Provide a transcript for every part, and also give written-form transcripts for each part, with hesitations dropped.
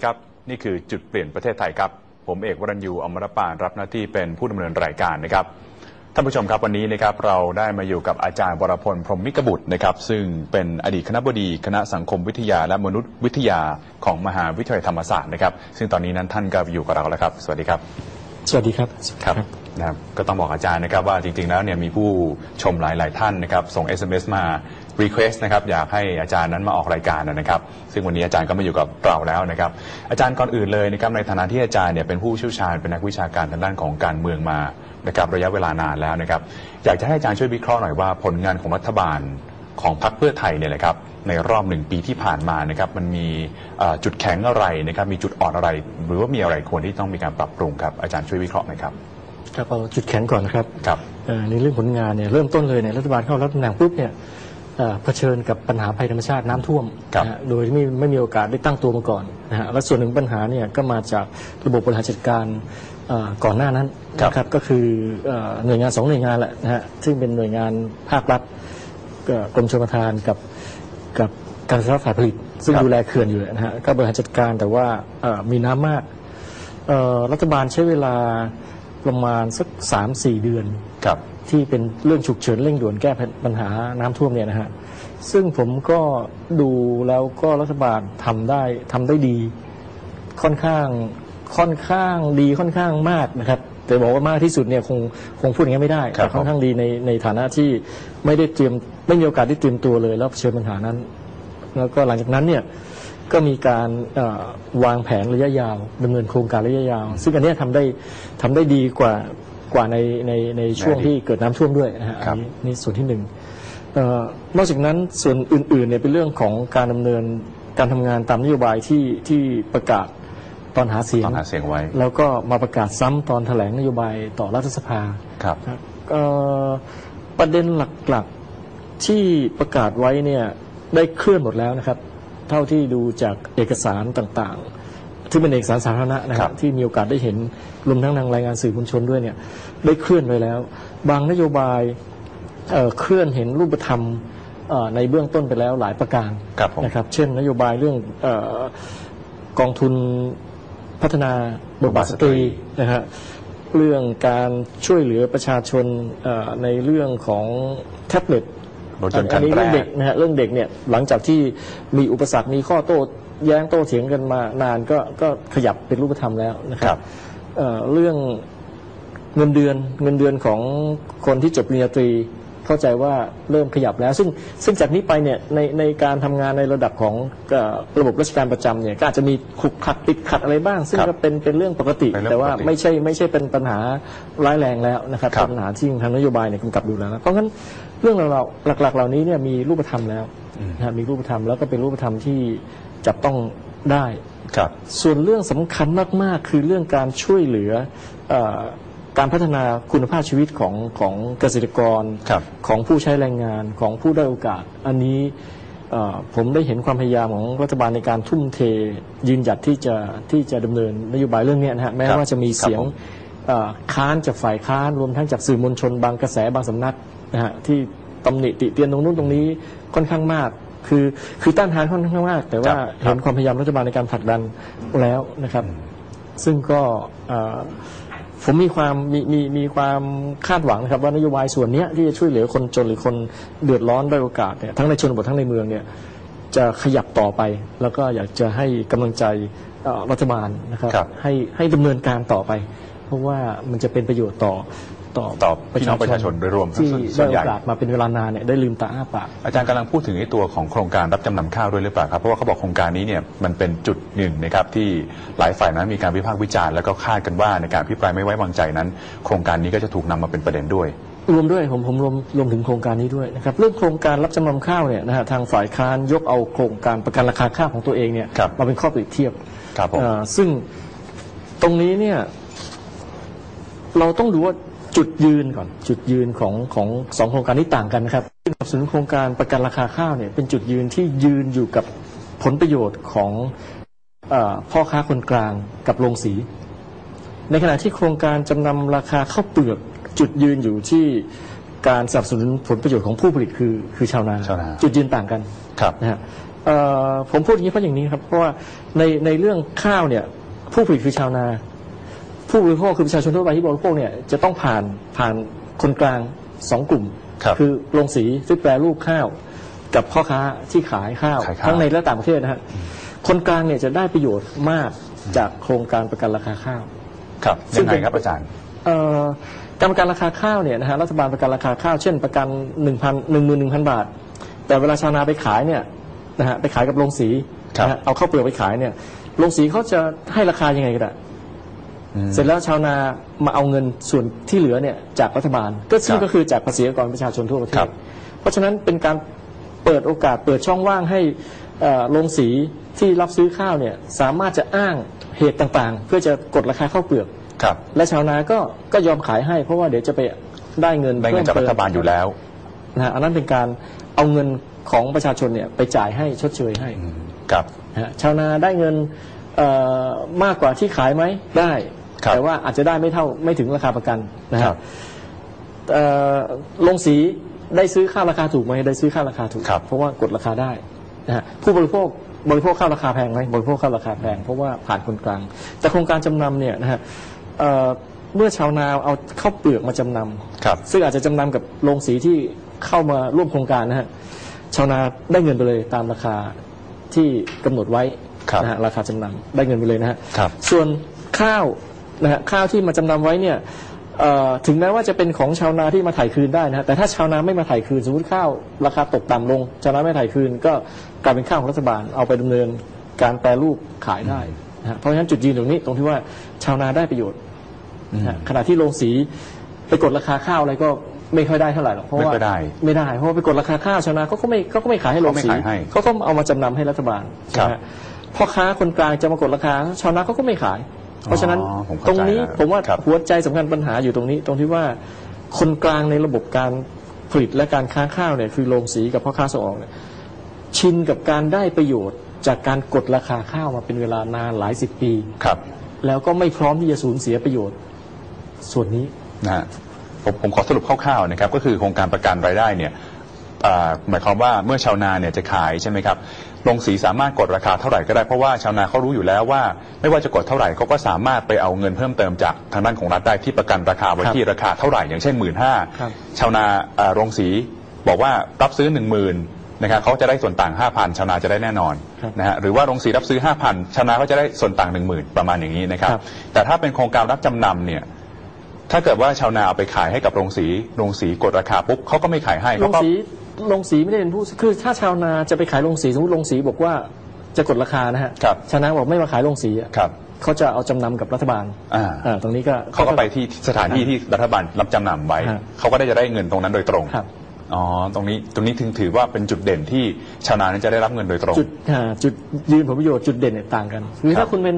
ครับนี่คือจุดเปลี่ยนประเทศไทยครับผมเอกวรัญยูอมรปานรับหน้าที่เป็นผู้ดำเนินรายการนะครับท่านผู้ชมครับวันนี้นะครับเราได้มาอยู่กับอาจารย์วรพลพรหมมิกบุตรนะครับซึ่งเป็นอดีตคณบดีคณะสังคมวิทยาและมนุษยวิทยาของมหาวิทยาลัยธรรมศาสตร์นะครับซึ่งตอนนี้นั้นท่านก็อยู่กับเราแล้วครับสวัสดีครับสวัสดีครับครับนะครับก็ต้องบอกอาจารย์นะครับว่าจริงๆแล้วเนี่ยมีผู้ชมหลายๆท่านนะครับส่ง SMS มา request นะครับอยากให้อาจารย์นั้นมาออกรายการนะครับซึ่งวันนี้อาจารย์ก็มาอยู่กับเราแล้วนะครับอาจารย์ก่อนอื่นเลยนะครับในฐานะที่อาจารย์เนี่ยเป็นผู้เชี่ยวชาญเป็นนักวิชาการทางด้านของการเมืองมานะครับระยะเวลานานแล้วนะครับอยากจะให้อาจารย์ช่วยวิเคราะห์หน่อยว่าผลงานของรัฐบาลของพรรคเพื่อไทยเนี่ยนะครับในรอบ1 ปีที่ผ่านมานะครับมันมีจุดแข็งอะไรนะครับมีจุดอ่อนอะไรหรือว่ามีอะไรควรที่ต้องมีการปรับปรุงครับอาจารย์ช่วยวิเคราะห์หน่อยครับครับเอาจุดแข็งก่อนนะครับครับในเรื่องผลงานเนี่ยเริ่มต้นเลยเนี่ยรัฐบาลเข้ารับตำแหน่งปุ๊บเนี่ยเผชิญกับปัญหาภัยธรรมชาติน้ำท่วมโดยที่ไม่มีโอกาสได้ตั้งตัวมาก่อนนะฮะและส่วนหนึ่งปัญหาเนี่ยก็มาจากระบบบริหารจัดการก่อนหน้านั้นนะครับก็คือหน่วยงาน2 หน่วยงานแหละนะฮะซึ่งเป็นหน่วยงานภาครัฐกรมชลประทานกับการไฟฟ้าฝ่ายผลิตซึ่งดูแลเขื่อนอยู่นะฮะก็บริหารจัดการแต่ว่ามีน้ำมากรัฐบาลใช้เวลาประมาณสัก 3-4 เดือนที่เป็นเรื่องฉุกเฉินเร่งด่วนแก้ปัญหาน้ำท่วมเนี่ยนะฮะซึ่งผมก็ดูแล้วก็รัฐบาลทำได้ดีค่อนข้างดีค่อนข้างมากนะครับแต่บอกว่ามากที่สุดเนี่ยคงพูดอย่างนี้ไม่ได้แต่ค่อนข้างดีในฐานะที่ไม่มีโอกาสได้เตรียมตัวเลยแล้วเผชิญปัญหานั้นแล้วก็หลังจากนั้นเนี่ยก็มีการวางแผนระยะยาวดำเนินโครงการระยะยาวซึ่งอันนี้ทำได้ดีกว่าในช่วงที่เกิดน้ำท่วมด้วยนะฮะนี่ส่วนที่1นอกจากนั้นส่วนอื่นๆเนี่ยเป็นเรื่องของการดำเนินการทำงานตามนโยบายที่ประกาศตอนหาเสียงไว้แล้วก็มาประกาศซ้ำตอนแถลงนโยบายต่อรัฐสภาครับประเด็นหลักๆที่ประกาศไว้เนี่ยได้เคลื่อนหมดแล้วนะครับเท่าที่ดูจากเอกสารต่างๆที่เป็นเอกสารสาธารณะนะครับที่มีโอกาสได้เห็นรวมทั้งทางรายงานสื่อมวลชนด้วยเนี่ยได้เคลื่อนไปแล้วบางนโยบายเคลื่อนเห็นรูปธรรมในเบื้องต้นไปแล้วหลายประการนะครับเช่นนโยบายเรื่องกองทุนพัฒนาบทบาทสตรีนะฮะเรื่องการช่วยเหลือประชาชนในเรื่องของแท็บเล็ตอันนี้เรื่องเด็กนะฮะเรื่องเด็กเนี่ยหลังจากที่มีอุปสรรคมีข้อโต้แย้งโต้เถียงกันมานานก็ขยับเป็นรูปธรรมแล้วนะครับเรื่องเงินเดือนของคนที่จบปริญญาตรีเข้าใจว่าเริ่มขยับแล้วซึ่งจากนี้ไปเนี่ยในการทำงานในระดับของระบบราชการประจำเนี่ยก็อาจจะมีขุกขัดติดขัดอะไรบ้างซึ่งก็เป็นเรื่องปกติแต่ว่าไม่ใช่เป็นปัญหาร้ายแรงแล้วนะครับปัญหาที่ทางนโยบายเนี่ยกำกับดูแล้วเพราะงั้นเรื่องเราหลักๆเหล่านี้เนี่ยมีรูปธรรมแล้วนะมีรูปธรรมแล้วก็เป็นรูปธรรมที่จับต้องได้ส่วนเรื่องสำคัญมากๆคือเรื่องการช่วยเหลือการพัฒนาคุณภาพชีวิตของเกษตรกรของผู้ใช้แรงงานของผู้ได้โอกาสอันนี้ผมได้เห็นความพยายามของรัฐบาลในการทุ่มเทยืนหยัดที่จะดำเนินนโยบายเรื่องนี้นะฮะแม้ว่าจะมีเสียงค้านจากฝ่ายค้านรวมทั้งจากสื่อมวลชนบางกระแสบางสำนักนะฮะที่ตำหนิติเตียนตรงนู้นตรงนี้ค่อนข้างมากคือต้านทานค่อนข้างมากแต่ว่าเห็นความพยายามรัฐบาลในการผลักดันแล้วนะครับซึ่งก็ผมมีความคาดหวังนะครับว่านโยบายส่วนนี้ที่จะช่วยเหลือคนจนหรือคนเดือดร้อนได้โอกาสเนี่ยทั้งในชนบททั้งในเมืองเนี่ยจะขยับต่อไปแล้วก็อยากจะให้กำลังใจรัฐบาลนะครับให้ดำเนินการต่อไปเพราะว่ามันจะเป็นประโยชน์ต่อพี่น้องประชาชนโดยรวมที่ได้โอกาสมาเป็นเวลานานเนี่ยได้ลืมตาอ้าปากอาจารย์กำลังพูดถึงในตัวของโครงการรับจำนำข้าวด้วยหรือเปล่าครับเพราะว่าเขาบอกโครงการนี้เนี่ยมันเป็นจุดหนึ่งนะครับที่หลายฝ่ายนั้นมีการวิพากษ์วิจารณ์แล้วก็คาดกันว่าในการพิปรายไม่ไว้วางใจนั้นโครงการนี้ก็จะถูกนำมาเป็นประเด็นด้วยรวมด้วยผมรวมถึงโครงการนี้ด้วยนะครับเรื่องโครงการรับจำนำข้าวเนี่ยนะฮะทางฝ่ายค้านยกเอาโครงการประกันราคาข้าวของตัวเองเนี่ยมาเป็นข้อเปรียบเทียบซึ่งตรงนี้เนี่ยเราต้องดูว่าจุดยืนก่อนจุดยืนของ2โครงการนี้ต่างกันนะครับสนับสนุนโครงการประกันราคาข้าวเนี่ยเป็นจุดยืนที่ยืนอยู่กับผลประโยชน์ของพ่อค้าคนกลางกับโรงสีในขณะที่โครงการจำนำราคาข้าวเปลือกจุดยืนอยู่ที่การสนับสนุนผลประโยชน์ของผู้ผลิตคือชาวนาจุดยืนต่างกันนะฮะผมพูดอย่างนี้เพราะอย่างนี้ครับเพราะว่าในเรื่องข้าวเนี่ยผู้ผลิตคือชาวนาผู้บริโภคคือประชาชนทั่วไปที่บริโภคเนี่ยจะต้องผ่านคนกลาง2 กลุ่มคือโรงสีที่แปรรูปข้าวกับพ่อค้าที่ขายข้าวทั้งในและต่างประเทศนะฮะคนกลางเนี่ยจะได้ประโยชน์มากจากโครงการประกันราคาข้าวครับยังไงครับอาจารย์การประกันราคาข้าวเนี่ยนะฮะรัฐบาลประกันราคาข้าวเช่นประกัน 11,000 บาทแต่เวลาชาวนาไปขายเนี่ยนะฮะไปขายกับโรงสีนะเอาข้าวเปลือกไปขายเนี่ยโรงสีเขาจะให้ราคายังไงก็ได้เสร็จแล้วชาวนามาเอาเงินส่วนที่เหลือเนี่ยจากรัฐบาลก็ซึ่งก็คือจากภาษีอากรประชาชนทั่วประเทศเพราะฉะนั้นเป็นการเปิดโอกาสเปิดช่องว่างให้โรงสีที่รับซื้อข้าวเนี่ยสามารถจะอ้างเหตุต่างๆเพื่อจะกดราคาข้าวเปลือกและชาวนาก็ยอมขายให้เพราะว่าเดี๋ยวจะไปได้เงินจากรัฐบาลอยู่แล้วนะฮะอันนั้นเป็นการเอาเงินของประชาชนเนี่ยไปจ่ายให้ชดเชยให้ครับชาวนาได้เงินมากกว่าที่ขายไหมได้แต่ว่าอาจจะได้ไม่ถึงราคาประกันนะครับโรงสีได้ซื้อข้าวราคาถูกไหมได้ซื้อข้าวราคาถูกเพราะว่ากดราคาได้นะฮะผู้บริโภคข้าวราคาแพงไหมบริโภคข้าวราคาแพงเพราะว่าผ่านคนกลางแต่โครงการจำนำเนี่ยนะฮะเมื่อชาวนาเอาข้าวเปลือกมาจำนำซึ่งอาจจะจำนำกับโรงสีที่เข้ามาร่วมโครงการนะฮะชาวนาได้เงินไปเลยตามราคาที่กำหนดไว้นะฮะราคาจำนำได้เงินไปเลยนะฮะส่วนข้าวนะฮะข้าวที่มาจำนำไว้เนี่ยถึงแม้ว่าจะเป็นของชาวนาที่มาถ่ายคืนได้นะแต่ถ้าชาวนาไม่มาถ่ายคืนสมมติข้าวราคาตกต่ำลงชาวนาไม่ถ่ายคืนก็กลายเป็นข้าวของรัฐบาลเอาไปดำเนินการแปรรูปขายได้นะเพราะฉะนั้นจุดยืนตรงนี้ตรงที่ว่าชาวนาได้ประโยชน์ขณะที่โรงสีไปกดราคาข้าวอะไรก็ไม่ค่อยได้เท่าไหร่หรอกเพราะว่าไม่ได้เพราะไปกดราคาข้าวชาวนาเขาก็ไม่ขายให้โรงสีเขาก็เอามาจำนำให้รัฐบาลพ่อค้าคนกลางจะมากดราคาชาวนาเขาก็ไม่ขายเพราะฉะนั้นตรงนี้ผมว่าหัวใจสำคัญปัญหาอยู่ตรงนี้ตรงที่ว่าคนกลางในระบบการผลิตและการค้าข้าวเนี่ยคือโรงสีกับพ่อค้าส่งออกเนี่ยชินกับการได้ประโยชน์จากการกดราคาข้าวมาเป็นเวลานานหลาย10 ปีแล้วก็ไม่พร้อมที่จะสูญเสียประโยชน์ส่วนนี้นะผมขอสรุปคร่าวๆนะครับก็คือโครงการประกันรายได้เนี่ยหมายความว่าเมื่อชาวนาเนี่ยจะขายใช่ไหมครับโรงสีสามารถกดราคาเท่าไหร่ก็ได้เพราะว่าชาวนาเขารู้อยู่แล้วว่าไม่ว่าจะกดเท่าไหร่เขาก็สามารถไปเอาเงินเพิ่มเติมจากทางด้านของรัฐได้ที่ประกันราคาไว้ที่ราคาเท่าไหร่อย่างเช่น 15,000 ชาวนาโรงสีบอกว่ารับซื้อ 10,000 นะครับเขาจะได้ส่วนต่าง 5,000 ชาวนาจะได้แน่นอนนะฮะหรือว่าโรงสีรับซื้อ 5,000 ชาวนาก็จะได้ส่วนต่าง 10,000 ประมาณอย่างนี้นะครับแต่ถ้าเป็นโครงการรับจำนำเนี่ยถ้าเกิดว่าชาวนาเอาไปขายให้กับโรงสีกดราคาปุ๊บเขาก็ไม่ขายให้โรงสีไม่ได้เป็นผู้คือถ้าชาวนาจะไปขายโรงสีสมมติโรงสีบอกว่าจะกดราคานะฮะชาวนาบอกไม่มาขายโรงสีเขาจะเอาจำนำกับรัฐบาลตรงนี้ก็เขาก็ไปที่สถานที่ที่รัฐบาลรับจำนำไว้เขาก็จะได้เงินตรงนั้นโดยตรงตรงนี้ถึงถือว่าเป็นจุดเด่นที่ชาวนานั้นจะได้รับเงินโดยตรงจุดยืนผลประโยชน์จุดเด่นเนี่ยต่างกันหรือถ้าคุณเป็น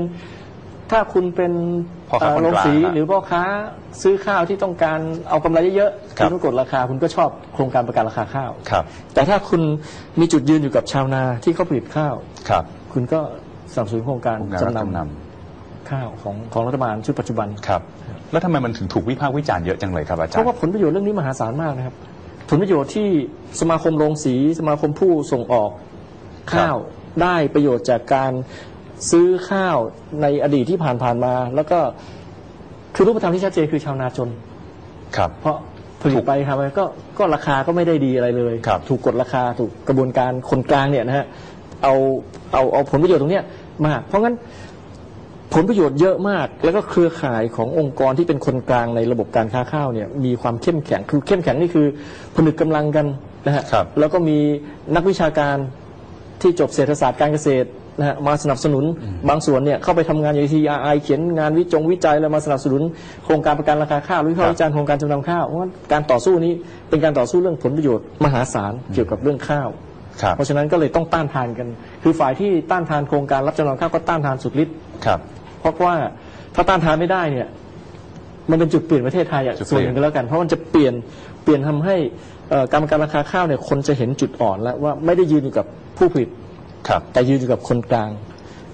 โรงสีหรือพ่อค้าซื้อข้าวที่ต้องการเอากำไรเยอะๆคุณต้องกดราคาคุณก็ชอบโครงการประกันราคาข้าวแต่ถ้าคุณมีจุดยืนอยู่กับชาวนาที่เขาผลิตข้าวคุณก็สนับสนุนโครงการจำนำข้าวของรัฐบาลชุดปัจจุบันครับแล้วทำไมมันถึงถูกวิพากษ์วิจารณ์เยอะจังเลยครับอาจารย์เพราะว่าผลประโยชน์เรื่องนี้มหาศาลมากนะครับผลประโยชน์ที่สมาคมโรงสีสมาคมผู้ส่งออกข้าวได้ประโยชน์จากการซื้อข้าวในอดีตที่ผ่านมาแล้วก็คือรูปธรรมที่ชัดเจนคือชาวนาจนเพราะผลิตไปทำไปก็ราคาก็ไม่ได้ดีอะไรเลยถูกกดราคาถูกกระบวนการคนกลางเนี่ยนะฮะเอาผลประโยชน์ตรงเนี้ยมาเพราะงั้นผลประโยชน์เยอะมากแล้วก็เครือข่ายขององค์กรที่เป็นคนกลางในระบบการค้าข้าวเนี่ยมีความเข้มแข็งคือเข้มแข็งนี่คือผนึกกำลังกันนะฮะแล้วก็มีนักวิชาการที่จบเศรษฐศาสตร์การเกษตรนะฮะมาสนับสนุนบางส่วนเนี่ยเข้าไปทำงานอยู่ที่ TRI เขียนงานวิจัยแล้วมาสนับสนุนโครงการประกันราคาข้าววิเคราะห์วิจารณ์โครงการจำนำข้าวเพราะว่าการต่อสู้นี้เป็นการต่อสู้เรื่องผลประโยชน์มหาศาลเกี่ยวกับเรื่องข้าวเพราะฉะนั้นก็เลยต้องต้านทานกันคือฝ่ายที่ต้านทานโครงการรับจำนำข้าวก็ต้านทานสุดฤทธิ์เพราะว่าถ้าต้านทานไม่ได้เนี่ยมันเป็นจุดเปลี่ยนประเทศไทยส่วนหนึ่งก็แล้วกันเพราะมันจะเปลี่ยนทำให้การประกันราคาข้าวเนี่ยคนจะเห็นจุดอ่อนแล้วว่าไม่ได้ยืนอยู่กับผู้ผลิตแต่ยืนอยู่กับคนกลาง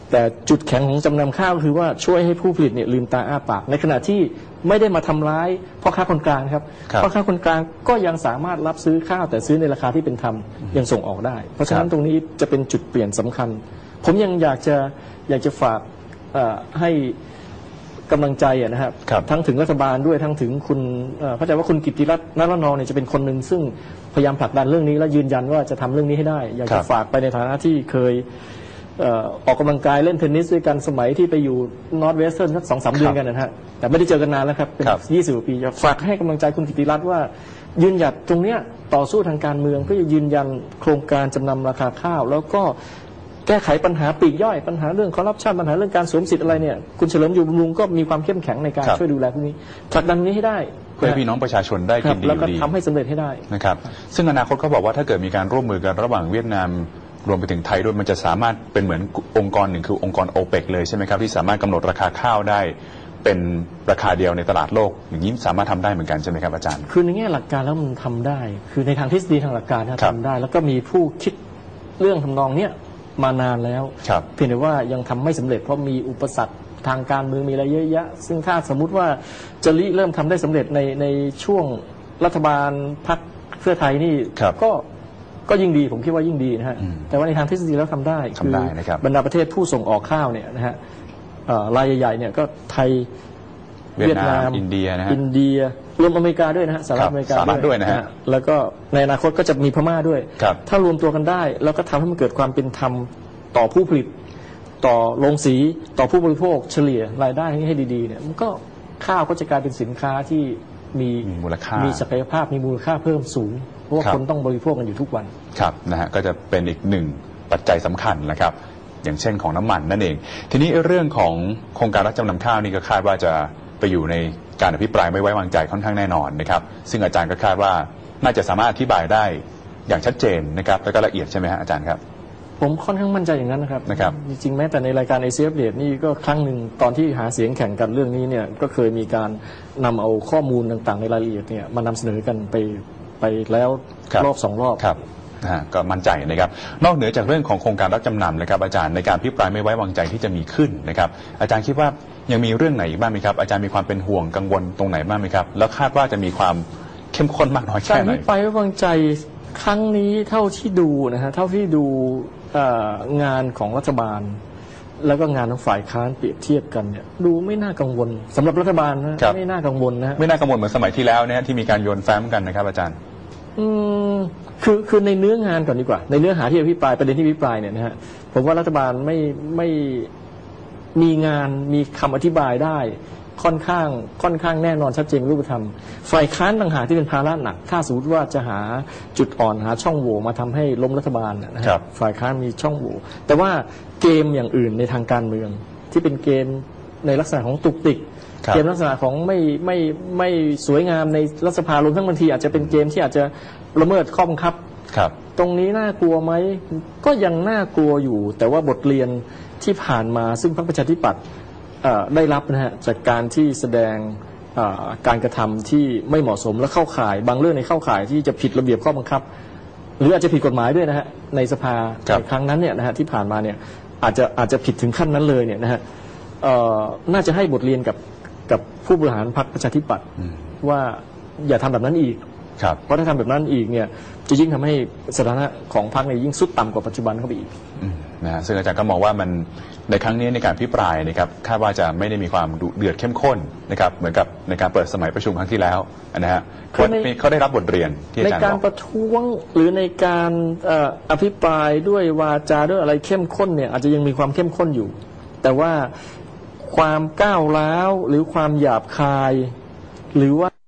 แต่จุดแข็งของจำนำข้าวก็คือว่าช่วยให้ผู้ผลิตเนี่ยลืมตาอ้าปากในขณะที่ไม่ได้มาทำร้ายพ่อค้าคนกลางครับพ่อค้าคนกลางก็ยังสามารถรับซื้อข้าวแต่ซื้อในราคาที่เป็นธรรมยังส่งออกได้เพราะฉะนั้นตรงนี้จะเป็นจุดเปลี่ยนสำคัญผมยังอยากจะฝากให้กำลังใจนะครับทั้งถึงรัฐบาลด้วยทั้งถึงคุณเข้าใจว่าคุณกิตติรัตน์ นรนองเนี่ยจะเป็นคนหนึ่งซึ่งพยายามผลักดันเรื่องนี้และยืนยันว่าจะทำเรื่องนี้ให้ได้อยากจะฝากไปในฐานะที่เคยออกกำลังกายเล่นเทนนิสด้วยกันสมัยที่ไปอยู่นอร์ทเวสเทิร์นสัก2-3 เดือนกันนะฮะแต่ไม่ได้เจอกันนานแล้วครับเป็น20 กว่าปีจะฝากให้กำลังใจคุณกิตติรัตน์ว่ายืนหยัดตรงเนี้ยต่อสู้ทางการเมืองเพื่อจะยืนยันโครงการจำนำราคาข้าวแล้วก็แก้ไขปัญหาปลีกย่อยปัญหาเรื่องคอร์รัปชันปัญหาเรื่องการสวมสิทธิ์อะไรเนี่ยคุณเฉลิมอยู่บำรุงก็มีความเข้มแข็งในการช่วยดูแลพวกนี้ผลักดันนี้ให้ได้เพื่อพี่น้องประชาชนได้กินดีแล้วก็ทำให้สำเร็จให้ได้นะครับซึ่งอนาคตเขาบอกว่าถ้าเกิดมีการร่วมมือกันระหว่างเวียดนามรวมไปถึงไทยด้วยมันจะสามารถเป็นเหมือนองค์กรหนึ่งคือองค์กรโอเปกเลยใช่ไหมครับที่สามารถกำหนดราคาข้าวได้เป็นราคาเดียวในตลาดโลกอย่างนี้สามารถทำได้เหมือนกันใช่ไหมครับอาจารย์คือในแง่หลักการแล้วมันทำได้คือในทางทฤษฎีทางหลักการทำได้แล้วก็มีผู้คิดเรื่องทำนองเนี้ยมานานแล้วเพียงแต่ว่ายังทำไม่สำเร็จเพราะมีอุปสรรคทางการเมืองมีอะไรเยอะแยะซึ่งถ้าสมมุติว่าจะเริ่มทำได้สำเร็จในช่วงรัฐบาลพรรคเพื่อไทยนี่ก็ยิ่งดีผมคิดว่ายิ่งดีนะฮะแต่ว่าในทางทฤษฎีแล้วทำได้คือบรรดาประเทศผู้ส่งออกข้าวเนี่ยนะฮะรายใหญ่ๆเนี่ยก็ไทยเวียดนามอินเดียนะฮะอินเดียรวมอเมริกาด้วยนะฮะสหรัฐอเมริกาด้วยนะฮะแล้วก็ในอนาคตก็จะมีพม่าด้วยถ้ารวมตัวกันได้แล้วก็ทำให้มันเกิดความเป็นธรรมต่อผู้ผลิตต่อโรงสีต่อผู้บริโภคเฉลี่ยรายได้ให้ดีๆเนี่ยมันก็ข้าวก็จะกลายเป็นสินค้าที่มีมูลค่ามีศักยภาพมีมูลค่าเพิ่มสูงเพราะว่าคนต้องบริโภคกันอยู่ทุกวันครับนะฮะก็จะเป็นอีกหนึ่งปัจจัยสำคัญนะครับอย่างเช่นของน้ำมันนั่นเองทีนี้เรื่องของโครงการรับจำนำข้าวนี่ก็คาดว่าจะไปอยู่ในการอภิปรายไม่ไว้วางใจค่อนข้างแน่นอนนะครับซึ่งอาจารย์ก็คาดว่าน่าจะสามารถอธิบายได้อย่างชัดเจนนะครับและก็ละเอียดใช่ไหมฮะอาจารย์ครับผมค่อนข้างมั่นใจอย่างนั้นนะครับจริงๆแม้แต่ในรายการเอเชียอัปเดตนี่ก็ครั้งหนึ่งตอนที่หาเสียงแข่งกันเรื่องนี้เนี่ยก็เคยมีการนำเอาข้อมูลต่างๆในรายละเอียดเนี่ยมานำเสนอกันไปแล้วรอบ2 รอบก็มั่นใจนะครับนอกเหนือจากเรื่องของโครงการรับจำนำนะครับอาจารย์ในการอภิปรายไม่ไว้วางใจที่จะมีขึ้นนะครับอาจารย์คิดว่ายังมีเรื่องไหนบ้างไหมครับอาจารย์มีความเป็นห่วงกังวลตรงไหนบ้างไหมครับแล้วคาดว่าจะมีความเข้มข้นมากน้อยแค่ไหนการอภิปรายไม่ไว้วางใจครั้งนี้เท่าที่ดูนะฮะเท่าที่ดูงานของรัฐบาลแล้วก็งานของฝ่ายค้านเปรียบเทียบกันเนี่ยดูไม่น่ากังวลสำหรับรัฐบาลนะไม่น่ากังวลนะไม่น่ากังวลเหมือนสมัยที่แล้วเนี่ยที่มีการโยนแฟ้มกันนะครับอาจารย์คือในเนื้องานก่อนดีกว่าในเนื้อหาที่อภิปรายประเด็นที่อภิปรายเนี่ยนะฮะผมว่ารัฐบาลไม่มีงานมีคำอธิบายได้ค่อนข้างแน่นอนชัดเจนรูปธรรมฝ่ายค้านต่างหากที่เป็นภาระหนักถ้าสมมติว่าจะหาจุดอ่อนหาช่องโหว่มาทำให้ล้มรัฐบาลนะครับฝ่ายค้านมีช่องโหว่แต่ว่าเกมอย่างอื่นในทางการเมืองที่เป็นเกมในลักษณะของตุกติกเกมลักษณะของไม่สวยงามในรัฐสภารวมทั้งบางทีอาจจะเป็นเกมที่อาจจะละเมิดข้อบังคับตรงนี้น่ากลัวไหมก็ยังน่ากลัวอยู่แต่ว่าบทเรียนที่ผ่านมาซึ่งพรรคประชาธิปัตย์ได้รับนะฮะจากการที่แสดงการกระทำที่ไม่เหมาะสมและเข้าข่ายบางเรื่องในเข้าข่ายที่จะผิดระเบียบข้อบังคับหรืออาจจะผิดกฎหมายด้วยนะฮะในสภาในครั้งนั้นเนี่ยนะฮะที่ผ่านมาเนี่ยอาจจะผิดถึงขั้นนั้นเลยเนี่ยนะฮะน่าจะให้บทเรียนกับผู้บริหารพรรคประชาธิปัตย์ว่าอย่าทำแบบนั้นอีกเพราะถ้าทำแบบนั้นอีกเนี่ยจะยิ่งทำให้สถานะของพรรคเนี่ยยิ่งสุดต่ำกว่าปัจจุบันเข้าไปอีกนะซึ่งอาจารย์ก็มองว่ามันในครั้งนี้ในการพิปรายนะครับคาดว่าจะไม่ได้มีความดุเดือดเข้มข้นนะครับเหมือนกับในการเปิดสมัยประชุมครั้งที่แล้วนะฮะเขาได้รับบทเรียนที่อาจารย์บอกในการประท้วงหรือในการอภิปรายด้วยวาจาด้วยอะไรเข้มข้นเนี่ยอาจจะยังมีความเข้มข้นอยู่แต่ว่าความก้าวร้าวหรือความหยาบคายหรือว่า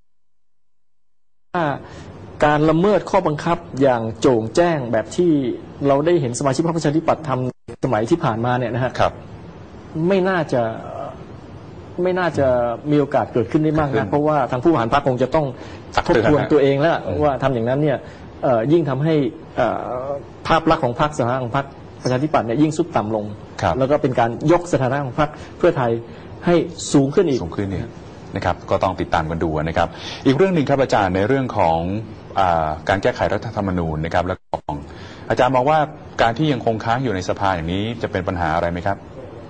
การละเมิดข้อบังคับอย่างโจ่งแจ้งแบบที่เราได้เห็นสมาชิกพรรคประชาธิปัตย์ทำสมัยที่ผ่านมาเนี่ยนะฮะไม่น่าจะมีโอกาสเกิดขึ้นได้มากนะเพราะว่าทางผู้บริหารพรรคคงจะต้องทบทวนตัวเองแล้วว่าทำอย่างนั้นเนี่ยยิ่งทำให้ภาพลักษณ์ของพรรคสถานะของพรรคประชาธิปัตย์เนี่ยยิ่งสุดต่ำลงแล้วก็เป็นการยกสถานะของพรรคเพื่อไทยให้สูงขึ้นอีกเนี่ยนะครับก็ต้องติดตามกันดูนะครับอีกเรื่องหนึ่งครับอาจารย์ในเรื่องของการแก้ไขรัฐธรรมนูญนะครับและของอาจารย์มองว่าการที่ยังคงค้างอยู่ในสภาอย่างนี้จะเป็นปัญหาอะไรไหมครับ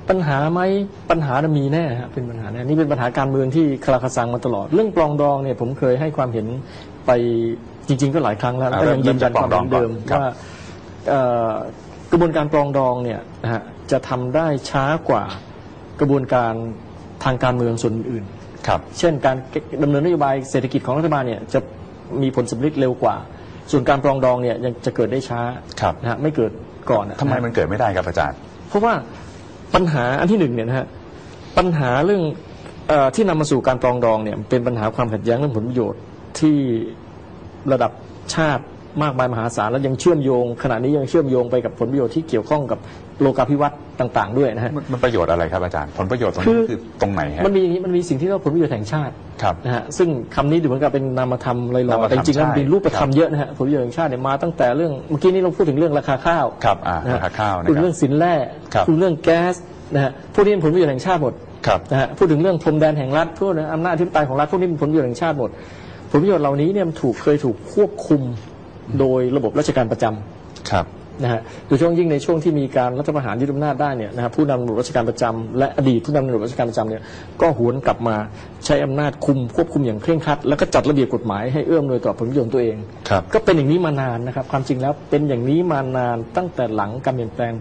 ปัญหาไหมปัญหามีแน่ฮะเป็นปัญหาแน่นี่เป็นปัญหาการเมืองที่คลาคซังมาตลอดเรื่องปลองดองเนี่ยผมเคยให้ความเห็นไปจริงๆก็หลายครั้งแล้วก็ยังยืนยันความเห็นเดิมว่ากระบวนการปลองดองเนี่ยนะฮะจะทำได้ช้ากว่ากระบวนการทางการเมืองส่วนอื่นเช่นการดำเนินนโยบายเศรษฐกิจของรัฐบาลเนี่ยจะมีผลสำลิดเร็วกว่าส่วนการปลองดองเนี่ยยังจะเกิดได้ช้านะฮะไม่เกิดก่อนทำไมมันเกิดไม่ได้ครับอาจารย์เพราะว่าปัญหาอันที่หนึ่งเนี่ยนะฮะปัญหาเรื่องที่นำมาสู่การปรองดองเนี่ยเป็นปัญหาความขัดแย้งเรื่องผลประโยชน์ที่ระดับชาติมากมายมหาศาลแล้วยังเชื่อมโยงขณะนี้ยังเชื่อมโยงไปกับผลประโยชน์ที่เกี่ยวข้องกับโลกาภิวัตน์ต่างๆด้วยนะฮะมันประโยชน์อะไรครับอาจารย์ผลประโยชน์ตรงนี้คือตรงไหนฮะมันมีสิ่งที่เรียกว่าผลประโยชน์แห่งชาตินะฮะซึ่งคำนี้ดูเหมือนกับเป็นนามธรรมลอยๆแต่จริงๆแล้วมีรูปธรรมเยอะนะฮะผลประโยชน์แห่งชาติเนี่ยมาตั้งแต่เรื่องเมื่อกี้นี้เราพูดถึงเรื่องราคาข้าวราคาข้าวพูดเรื่องสินแร่พูดเรื่องแก๊สนะฮะพวกนี้เป็นผลประโยชน์แห่งชาติหมดนะฮะพูดถึงเรื่องพรมแดนแห่งรัฐพูดอำนาจอธิปไตยของรัฐพวกนี้เป็นผลประโยชน์แห่งชาติหมดผลประโยชน์เหล่านี้เนี่ยมันเคยถูกควบคุมโดยระบบราชการประจำนะฮะโดยเฉพาะยิ่งในช่วงที่มีการรัฐประหารยึดอำนาจได้เนี่ยนะฮะผู้นำระบบราชการประจำและอดีตผู้นำระบบราชการประจำเนี่ยก็หวนกลับมาใช้อำนาจควบคุมอย่างเคร่งครัดแล้วก็จัดระเบียบกฎหมายให้เอื้อมหน่วยต่อผลประโยชน์ตัวเองก็เป็นอย่างนี้มานานนะครับความจริงแล้วเป็นอย่างนี้มานานตั้งแต่หลังการเปลี่ยนแปลง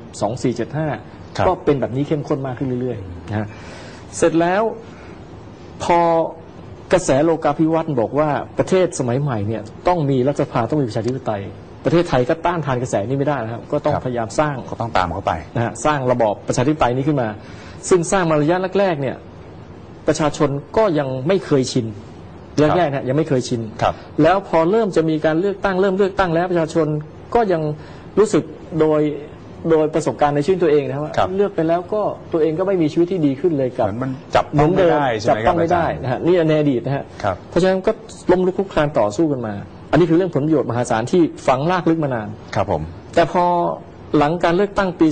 2475ก็เป็นแบบนี้เข้มข้นมากขึ้นเรื่อยๆนะฮะเสร็จแล้วพอกระแสโลกาภิวัตน์บอกว่าประเทศสมัยใหม่เนี่ยต้องมีรัฐสภาต้องมีประชาธิปไตยประเทศไทยก็ต้านทานกระแสนี้ไม่ได้นะครับก็ต้องพยายามสร้างก็ต้องตามเข้าไปนะฮะสร้างระบอบประชาธิปไตยนี้ขึ้นมาซึ่งสร้างมาระยะแรกๆเนี่ยประชาชนก็ยังไม่เคยชินแรกๆนะยังไม่เคยชินแล้วพอเริ่มจะมีการเลือกตั้งเลือกตั้งแล้วประชาชนก็ยังรู้สึกโดยประสบการณ์ในชีวิตตัวเองนะครับว่าเลือกไปแล้วก็ตัวเองก็ไม่มีชีวิตที่ดีขึ้นเลยกับมันจับต้องไม่ได้จับต้องไม่ได้นะฮะนี่ในอดีตนะฮะเพราะฉะนั้นก็ล้มลุกคลุกคลานต่อสู้กันมาอันนี้คือเรื่องผลประโยชน์มหาศาลที่ฝังรากลึกมานานครับผมแต่พอหลังการเลือกตั้งปี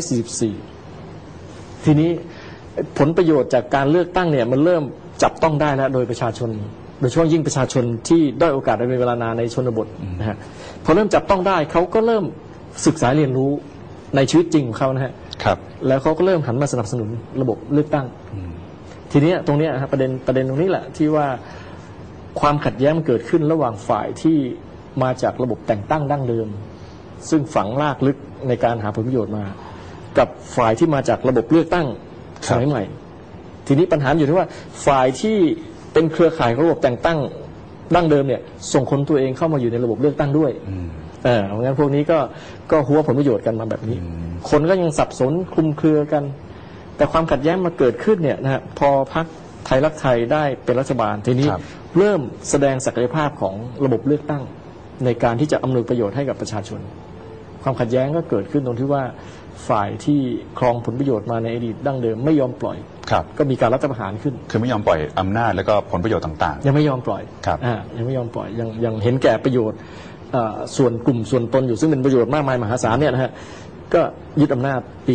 2544ทีนี้ผลประโยชน์จากการเลือกตั้งเนี่ยมันเริ่มจับต้องได้แล้วโดยประชาชนโดยเฉพาะยิ่งประชาชนที่ด้อยโอกาสในเวลานานในชนบทนะฮะพอเริ่มจับต้องได้เขาก็เริ่มศึกษาเรียนรู้ในชีวิตจริงของเขานะฮะแล้วเขาก็เริ่มหันมาสนับสนุนระบบเลือกตั้งทีนี้ตรงนี้ครับประเด็นตรงนี้แหละที่ว่าความขัดแย้งมันเกิดขึ้นระหว่างฝ่ายที่มาจากระบบแต่งตั้งดั้งเดิมซึ่งฝังรากลึกในการหาผลประโยชน์มากับฝ่ายที่มาจากระบบเลือกตั้งสมัยใหม่ทีนี้ปัญหาอยู่ที่ว่าฝ่ายที่เป็นเครือข่ายของระบบแต่งตั้งดั้งเดิมเนี่ยส่งคนตัวเองเข้ามาอยู่ในระบบเลือกตั้งด้วยเพราะงั้นพวกนี้ก็หัวผลประโยชน์กันมาแบบนี้คนก็ยังสับสนคลุมเครือกันแต่ความขัดแย้งมาเกิดขึ้นเนี่ยนะฮะพอพรรคไทยรักไทยได้เป็นรัฐบาลทีนี้เริ่มแสดงศักยภาพของระบบเลือกตั้งในการที่จะอำนวยประโยชน์ให้กับประชาชนความขัดแย้งก็เกิดขึ้นตรงที่ว่าฝ่ายที่ครองผลประโยชน์มาในอดีตดั้งเดิมไม่ยอมปล่อยก็มีการรัฐประหารขึ้นคือไม่ยอมปล่อยอำนาจแล้วก็ผลประโยชน์ต่างๆยังไม่ยอมปล่อยยังไม่ยอมปล่อยยังเห็นแก่ประโยชน์ส่วนกลุ่มส่วนตนอยู่ซึ่งเป็นประโยชน์มากมายมหาศาลเนี่ยนะฮะก็ยึดอำนาจปี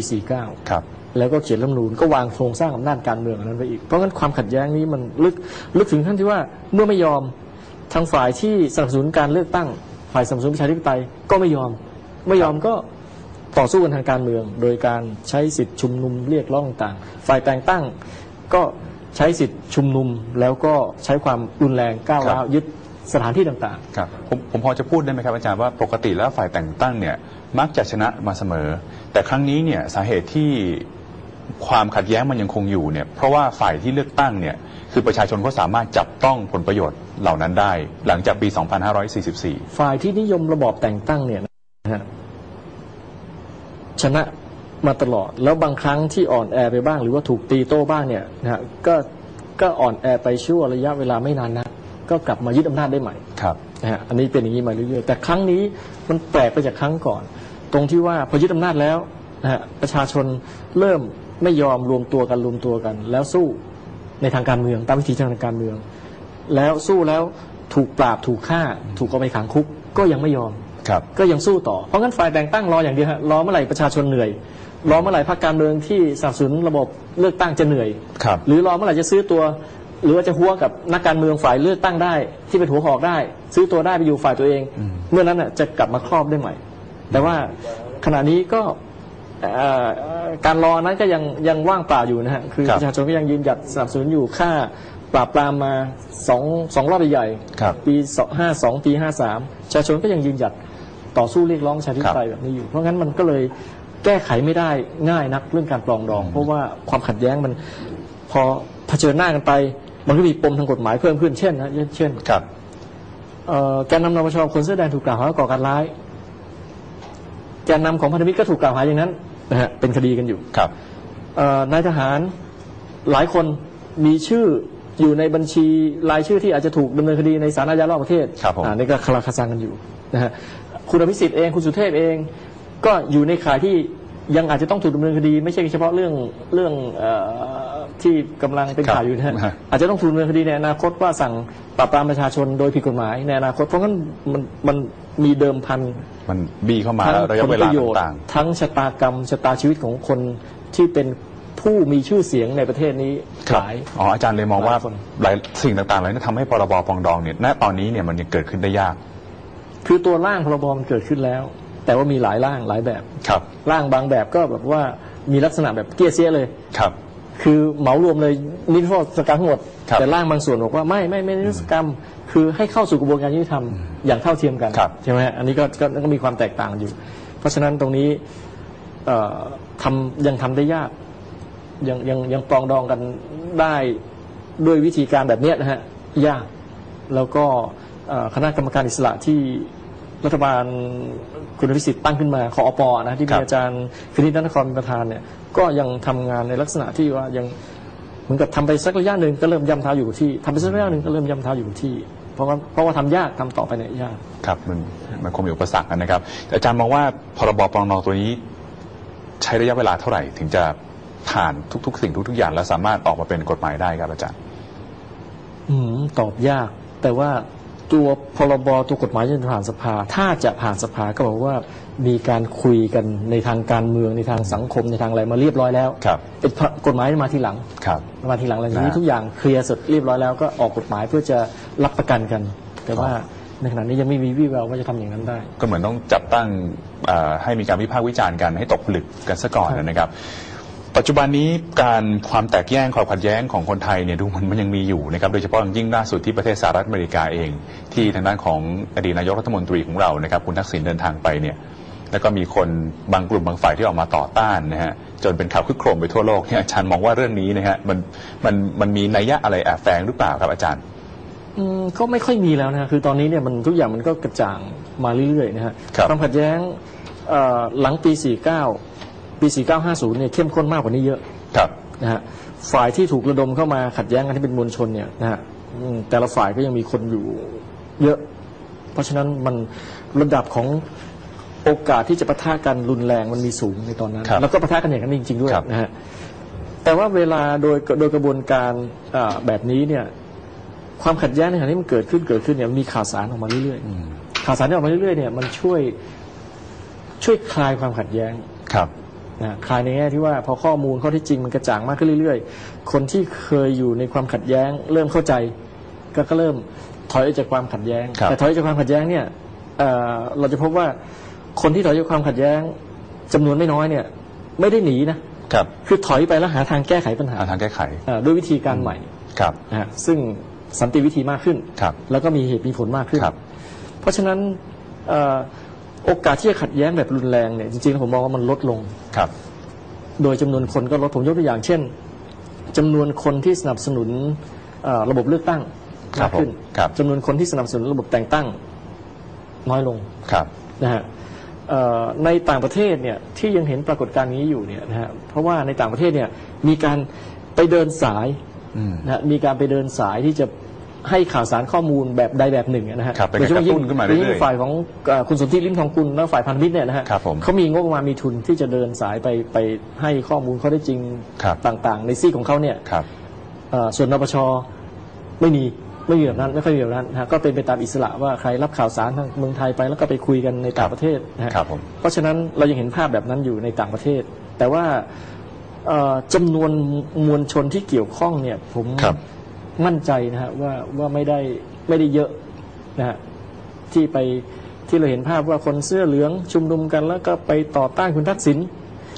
49แล้วก็เขียนรัฐธรรมนูญก็วางโครงสร้างอำนาจการเมืองนั้นไปอีกเพราะงั้นความขัดแย้งนี้มันลึกถึงขั้นที่ว่าเมื่อไม่ยอมทางฝ่ายที่สนับสนุนการเลือกตั้งฝ่ายสนับสนุนประชาธิปไตยก็ไม่ยอมก็ต่อสู้กันทางการเมืองโดยการใช้สิทธิชุมนุมเรียกร้องต่างฝ่ายแต่งตั้งก็ใช้สิทธิชุมนุมแล้วก็ใช้ความรุนแรงก้าวร้าวยึดสถานที่ต่างๆครับผมพอจะพูดได้ไหมครับอาจารย์ว่าปกติแล้วฝ่ายแต่งตั้งเนี่ยมักจะชนะมาเสมอแต่ครั้งนี้เนี่ยสาเหตุที่ความขัดแย้งมันยังคงอยู่เนี่ยเพราะว่าฝ่ายที่เลือกตั้งเนี่ยคือประชาชนก็สามารถจับต้องผลประโยชน์เหล่านั้นได้หลังจากปี2544 ฝ่ายที่นิยมระบอบแต่งตั้งเนี่ยนะฮะชนะมาตลอดแล้วบางครั้งที่อ่อนแอไปบ้างหรือว่าถูกตีโต้บ้างเนี่ยนะฮะก็อ่อนแอไปชั่วระยะเวลาไม่นานนักก็กลับมายึดอำนาจได้ใหม่นะฮะอันนี้เป็นอย่างนี้มาเรื่อยๆแต่ครั้งนี้มันแปลกไปจากครั้งก่อนตรงที่ว่าพอยึดอำนาจแล้วนะฮะประชาชนเริ่มไม่ยอมรวมตัวกันแล้วสู้ในทางการเมืองตามวิธีทางการเมืองแล้วสู้แล้วถูกปราบถูกฆ่าถูกเอาไปขังคุกก็ยังไม่ยอมก็ยังสู้ต่อเพราะงั้นฝ่ายแต่งตั้งรออย่างเดียวฮะรอเมื่อไหร่ประชาชนเหนื่อยรอเมื่อไหร่พรรคการเมืองที่สนับสนุนระบบเลือกตั้งจะเหนื่อยหรือรอเมื่อไหร่จะซื้อตัวหรือว่าจะหัวกับนักการเมืองฝ่ายเลือกตั้งได้ที่เป็นหัวหอกได้ซื้อตัวได้ไปอยู่ฝ่ายตัวเองเมื่อนั้นจะกลับมาครอบได้ใหม่แต่ว่าขณะนี้ก็การรอนั้นก็ยังว่างเปล่าอยู่นะฮะคือประชาชนก็ยังยืนหยัดสนับสนุนอยู่ค่าปราบปรามมาสองรอบใหญ่ปี52ปี53ประชาชนก็ยังยืนหยัดต่อสู้เรียกร้องประชาธิปไตยแบบนี้อยู่เพราะงั้นมันก็เลยแก้ไขไม่ได้ง่ายนักเรื่องการปรองดองเพราะว่าความขัดแย้งมันพอเผชิญหน้ากันไปมันก็มีปมทางกฎหมายเพิ่มขึ้นเช่นแกนนำนปชคนเสื้อแดงถูกกล่าวหาก่อการร้ายแกนนำของพันธมิตรก็ถูกกล่าวหาอย่างนั้นนะฮะเป็นคดีกันอยู่นายทหารหลายคนมีชื่ออยู่ในบัญชีรายชื่อที่อาจจะถูกดำเนินคดีในศาลอาญาระหว่างประเทศในก็คลาคาซังกันอยู่นะฮะคุณอภิสิทธิ์เองคุณสุเทพเองก็อยู่ในข่ายที่ยังอาจจะต้องถูกดำเนินคดีไม่ใช่เฉพาะเรื่องที่กำลังเป็นข่าวอยู่นะฮะอาจจะต้องถูกดำเนินคดีในอนาคตว่าสั่งปราบปรามประชาชนโดยผิดกฎหมายในอนาคตเพราะงั้นมันมีเดิมพันมันบีเข้ามาระยะเวลาต่างๆทั้งชะตากรรมชะตาชีวิตของคนที่เป็นผู้มีชื่อเสียงในประเทศนี้หลายอาจารย์เลยมองว่าหลายสิ่งต่างๆเลยนั่นทำให้พรบปรองดองเนี่ยณตอนนี้เนี่ยมันยังเกิดขึ้นได้ยากคือตัวร่างพรบมันเกิดขึ้นแล้วแต่ว่ามีหลายร่างหลายแบบร่างบางแบบก็แบบว่ามีลักษณะแบบเกี้ยเสียเลยคือเหมารวมเลยนิรโทษกรรมทั้งหมดแต่ร่างบางส่วนบอกว่าไม่นิรโทษกรรมคือให้เข้าสู่กระบวนการยุติธรรมอย่างเท่าเทียมกันใช่ไหมอันนี้ก็มีความแตกต่างอยู่เพราะฉะนั้นตรงนี้ยังทำได้ยากยังปรองดองกันได้ด้วยวิธีการแบบนี้นะฮะยากแล้วก็คณะกรรมการอิสระที่รัฐบาลคุณอภิสิทธิ์ตั้งขึ้นมาคอป.นะที่มีอาจารย์คณิต นครเป็นประธานเนี่ยก็ยังทำงานในลักษณะที่ว่ายังเหมือนกับทำไปสักระยะหนึ่งก็เริ่มย่ำเท้าอยู่ที่ทำไปสักระยะหนึ่งก็เริ่มย่ำเท้าอยู่ที่เพราะว่าทำยากทำต่อไปเนี่ยยากครับมันคงมีอุปสรรคนะครับอาจารย์มองว่าพรบปรองดองตัวนี้ใช้ระยะเวลาเท่าไหร่ถึงจะผ่านทุกสิ่งทุกอย่างแล้วสามารถออกมาเป็นกฎหมายได้ครับอาจารย์ตอบยากแต่ว่าตัวพรบตัวกฎหมายจะผ่านสภาถ้าจะผ่านสภาก็บอกว่ามีการคุยกันในทางการเมืองในทางสังคมในทางอะไรมาเรียบร้อยแล้วกฎหมายมาทีหลังมาทีหลังอะไรอย่างนี้ทุกอย่างเคลียร์เสร็จเรียบร้อยแล้วก็ออกกฎหมายเพื่อจะรับประกันกันแต่ว่าในขณะนี้ยังไม่มีวี่แววว่าจะทำอย่างนั้นได้ก็เหมือนต้องจับตั้งให้มีการวิพากษ์วิจารณ์กันให้ตกผลึกกันซะก่อนนะครับปัจจุบันนี้ความแตกแยกความขัดแย้งของคนไทยเนี่ยดูมันยังมีอยู่นะครับโดยเฉพาะอย่างยิ่งล่าสุดที่ประเทศสหรัฐอเมริกาเองที่ทางด้านของอดีตนายกรัฐมนตรีของเรานะครับคุณทักษิณเดินทางไปเนี่ยแล้วก็มีคนบางกลุ่มบางฝ่ายที่ออกมาต่อต้านนะฮะจนเป็นข่าวคึกโครมไปทั่วโลกเนี่ยอาจารย์มองว่าเรื่องนี้นะฮะมันมีนัยยะอะไรแอบแฝงหรือเปล่าครับอาจารย์ก็ไม่ค่อยมีแล้วนะคือตอนนี้เนี่ยมันทุกอย่างมันก็กระจ่างมาเรื่อยๆนะฮะความขัดแย้งหลังปี49ปี 4950เนี่ยเข้มข้นมากกว่านี้เยอะนะฮะฝ่ายที่ถูกระดมเข้ามาขัดแย้งกันที่เป็นมวลชนเนี่ยนะฮะแต่ละฝ่ายก็ยังมีคนอยู่เยอะเพราะฉะนั้นมันระดับของโอกาสที่จะปะทะกันรุนแรงมันมีสูงในตอนนั้นแล้วก็ปะทะกันอย่างนั้นจริงๆด้วยนะฮะแต่ว่าเวลาโดยกระบวนการแบบนี้เนี่ยความขัดแย้งในขณะที่มันเกิดขึ้นเนี่ยมีข่าวสารออกมาเรื่อยๆข่าวสารที่ออกมาเรื่อยๆเนี่ยมันช่วยคลายความขัดแย้งคลายในแง่ที่ว่าพอข้อมูลข้อที่จริงมันกระจ่างมากขึ้นเรื่อยๆคนที่เคยอยู่ในความขัดแย้งเริ่มเข้าใจก็เริ่มถอยออกจากความขัดแย้งแต่ถอยจากความขัดแย้งเนี่ยเราจะพบว่าคนที่ถอยจากความขัดแย้งจำนวนไม่น้อยเนี่ยไม่ได้หนีนะคือถอยไปแล้วหาทางแก้ไขปัญหาด้วยวิธีการใหม่ซึ่งสันติวิธีมากขึ้นแล้วก็มีเหตุมีผลมากขึ้นเพราะฉะนั้นโอกาสที่จะขัดแย้งแบบรุนแรงเนี่ยจริงๆผมมองว่ามันลดลงโดยจำนวนคนก็ลดผมยกตัวอย่างเช่นจำนวนคนที่สนับสนุนระบบเลือกตั้งมากขึ้นจำนวนคนที่สนับสนุนระบบแต่งตั้งน้อยลงนะฮะในต่างประเทศเนี่ยที่ยังเห็นปรากฏการณ์นี้อยู่เนี่ยนะฮะเพราะว่าในต่างประเทศเนี่ยมีการไปเดินสายนะมีการไปเดินสายที่จะให้ข่าวสารข้อมูลแบบใดแบบหนึ่งนะฮะโดยเฉพาะยิ่งฝ่ายของคุณสนธิลิ้มทองกุลและฝ่ายพันธมิตรเนี่ยนะฮะเขามีงบประมาณมีทุนที่จะเดินสายไปให้ข้อมูลข้อได้จริงต่างๆในซีกของเขาเนี่ยส่วนนปชไม่มีแบบนั้นไม่ค่อยมีแบบนั้นนะก็เป็นไปตามอิสระว่าใครรับข่าวสารทางเมืองไทยไปแล้วก็ไปคุยกันในต่างประเทศนะฮะเพราะฉะนั้นเรายังเห็นภาพแบบนั้นอยู่ในต่างประเทศแต่ว่าจำนวนมวลชนที่เกี่ยวข้องเนี่ยผมมั่นใจนะฮะว่าไม่ได้เยอะนะฮะที่เราเห็นภาพว่าคนเสื้อเหลืองชุมนุมกันแล้วก็ไปต่อต้านคุณทักษิณ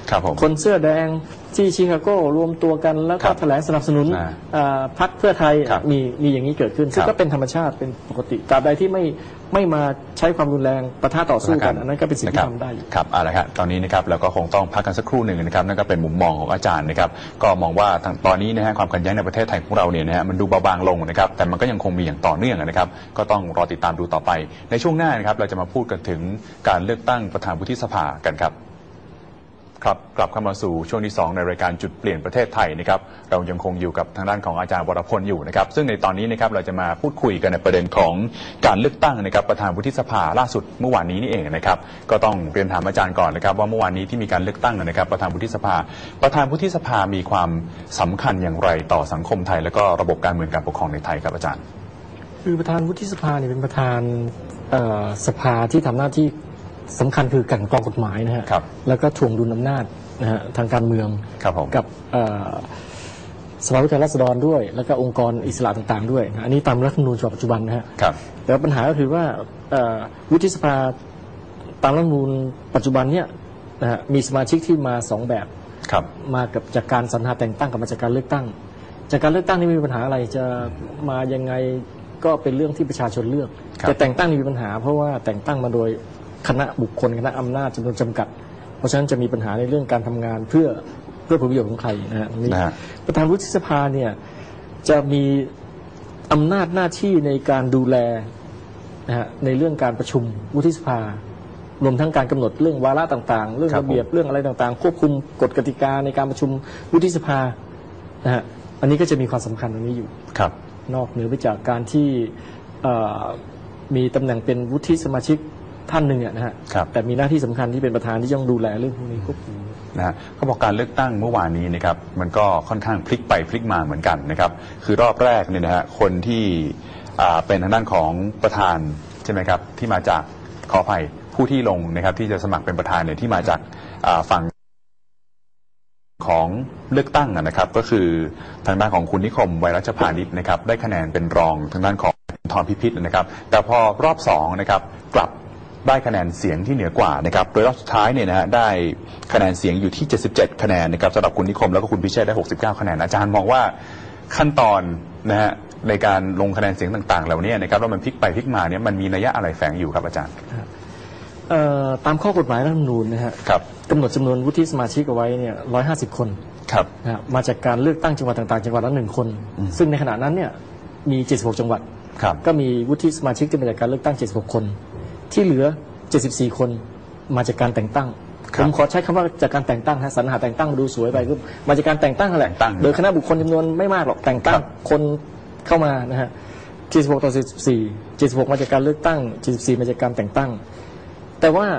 ครับผมคนเสื้อแดงที่ชิคาโกรวมตัวกันแล้วครัก็บแถลงสนับสนุน พรรคเพื่อไทยครับมีอย่างนี้เกิดขึ้นซึ่คงรับก็เป็นธรรมชาติเป็นปกติตราบใดที่ไม่มาใช้ความรุนแรงปะทะต่อสู้กันอันนั้นก็เป็นสิ่งที่ทำได้อยู่ครับเอาละครับตอนนี้นะครับเราก็คงต้องพักกันสักครู่หนึ่งนะครับนั่นก็เป็นมุมมองของอาจารย์นะครับก็มองว่าตอนนี้นะฮะความขัดแย้งในประเทศไทยของเราเนี่ยนะฮะมันดูเบาบางลงนะครับแต่มันก็ยังคงมีอย่างต่อเนื่องนะครับก็ต้องรอติดตามดูต่อไปในช่วงหน้านะครับเราจะมาพูดกันถึงการเลือกตั้งประธานวุฒิสภากันครับครับกลับเข้ามาสู่ช่วงที่ 2ในรายการจุดเปลี่ยนประเทศไทยนะครับเรายังคงอยู่กับทางด้านของอาจารย์วรพลอยู่นะครับซึ่งในตอนนี้นะครับเราจะมาพูดคุยกันในประเด็นของการเลือกตั้งนะครับประธานวุฒิสภาล่าสุดเมื่อวานนี้นี่เองนะครับก็ต้องเรียนถามอาจารย์ก่อนนะครับว่าเมื่อวานนี้ที่มีการเลือกตั้งนะครับประธานวุฒิสภามีความสำคัญอย่างไรต่อสังคมไทยและก็ระบบการเมืองการปกครองในไทยครับอาจารย์คือประธานวุฒิสภาเนี่ยเป็นประธานสภาที่ทำหน้าที่สำคัญคือกลั่นกรองกฎหมายนะฮะแล้วก็ถ่วงดุลอำนาจนะฮะทางการเมืองกับสภาผู้แทนราษฎรด้วยแล้วก็องค์กรอิสระต่างๆด้วยอันนี้ตามรัฐธรรมนูญฉบับปัจจุบันนะฮะแต่ปัญหาก็คือว่าวุฒิสภาตามรัฐธรรมนูญปัจจุบันเนี่ยนะฮะมีสมาชิกที่มา2แบบมากับจากการสรรหาแต่งตั้งกับมาจากการเลือกตั้งจากการเลือกตั้งนี่ไม่มีปัญหาอะไรจะมายังไงก็เป็นเรื่องที่ประชาชนเลือกแต่แต่งตั้งนี่มีปัญหาเพราะว่าแต่งตั้งมาโดยคณะบุคคลคณะอำนาจจำนวนจำกัดเพราะฉะนั้นจะมีปัญหาในเรื่องการทำงานเพื่อผลประโยชน์ของใครนะฮะประธานวุฒิสภาเนี่ยจะมีอำนาจหน้าที่ในการดูแลนะฮะในเรื่องการประชุมวุฒิสภารวมทั้งการกำหนดเรื่องวาระต่างๆเรื่องระเบียบเรื่องอะไรต่างๆควบคุมกฎกติกาในการประชุมวุฒิสภานะฮะอันนี้ก็จะมีความสำคัญตรงนี้อยู่นอกเหนือไปจากการที่มีตำแหน่งเป็นวุฒิสมาชิกท่านหนึ่งนะฮะแต่มีหน้าที่สำคัญที่เป็นประธานที่ต้องดูแลเรื่องพวกนี้ควบคุมนะฮะเขาบอกการเลือกตั้งเมื่อวานนี้นะครับมันก็ค่อนข้างพลิกไปพลิกมาเหมือนกันนะครับคือรอบแรกเนี่ยนะฮะคนที่เป็นทางด้านของประธานใช่ไหมครับที่มาจากขออภัยผู้ที่ลงนะครับที่จะสมัครเป็นประธานเนี่ยที่มาจากฝั่งของเลือกตั้งนะครับก็คือทางด้านของคุณนิคมไวรัชพานิชนะครับได้คะแนนเป็นรองทางด้านของธรพิพิธนะครับแต่พอรอบ2นะครับกลับได้คะแนนเสียงที่เหนือกว่านะครับโดยรอบสุดท้ายเนี่ยนะฮะได้คะแนนเสียงอยู่ที่77คะแนนนะครับสำหรับคุณนิคมแล้วก็คุณพิเชษได้69คะแนนอาจารย์มองว่าขั้นตอนนะฮะในการลงคะแนนเสียงต่างๆเหล่านี้นะครับแล้วมันพลิกไปพลิกมาเนี่ยมันมีนัยยะอะไรแฝงอยู่ครับอาจารย์ตามข้อกฎหมายรัฐธรรมนูญนะฮะกำหนดจำนวนวุฒิสมาชิกเอาไว้เนี่ย150 คนมาจากการเลือกตั้งจังหวัดต่างๆจังหวัดละ1 คนซึ่งในขณะนั้นเนี่ยมี76จังหวัดก็มีวุฒิสมาชิกที่มาจากการเลือกตั้ง76คนที่เหลือ74คนมาจากการแต่งตั้งผมขอใช้คำว่าจากการแต่งตั้งฮะสรรหาแต่งตั้งมาดูสวยไปก็มาจากการแต่งตั้งแหละโดยคณะบุคคลจำนวนไม่มากหรอกแต่งตั้งคนเข้ามานะฮะ76 ต่อ 44 76มาจากการเลือกตั้ง74มาจากการแต่งตั้งแต่ว่า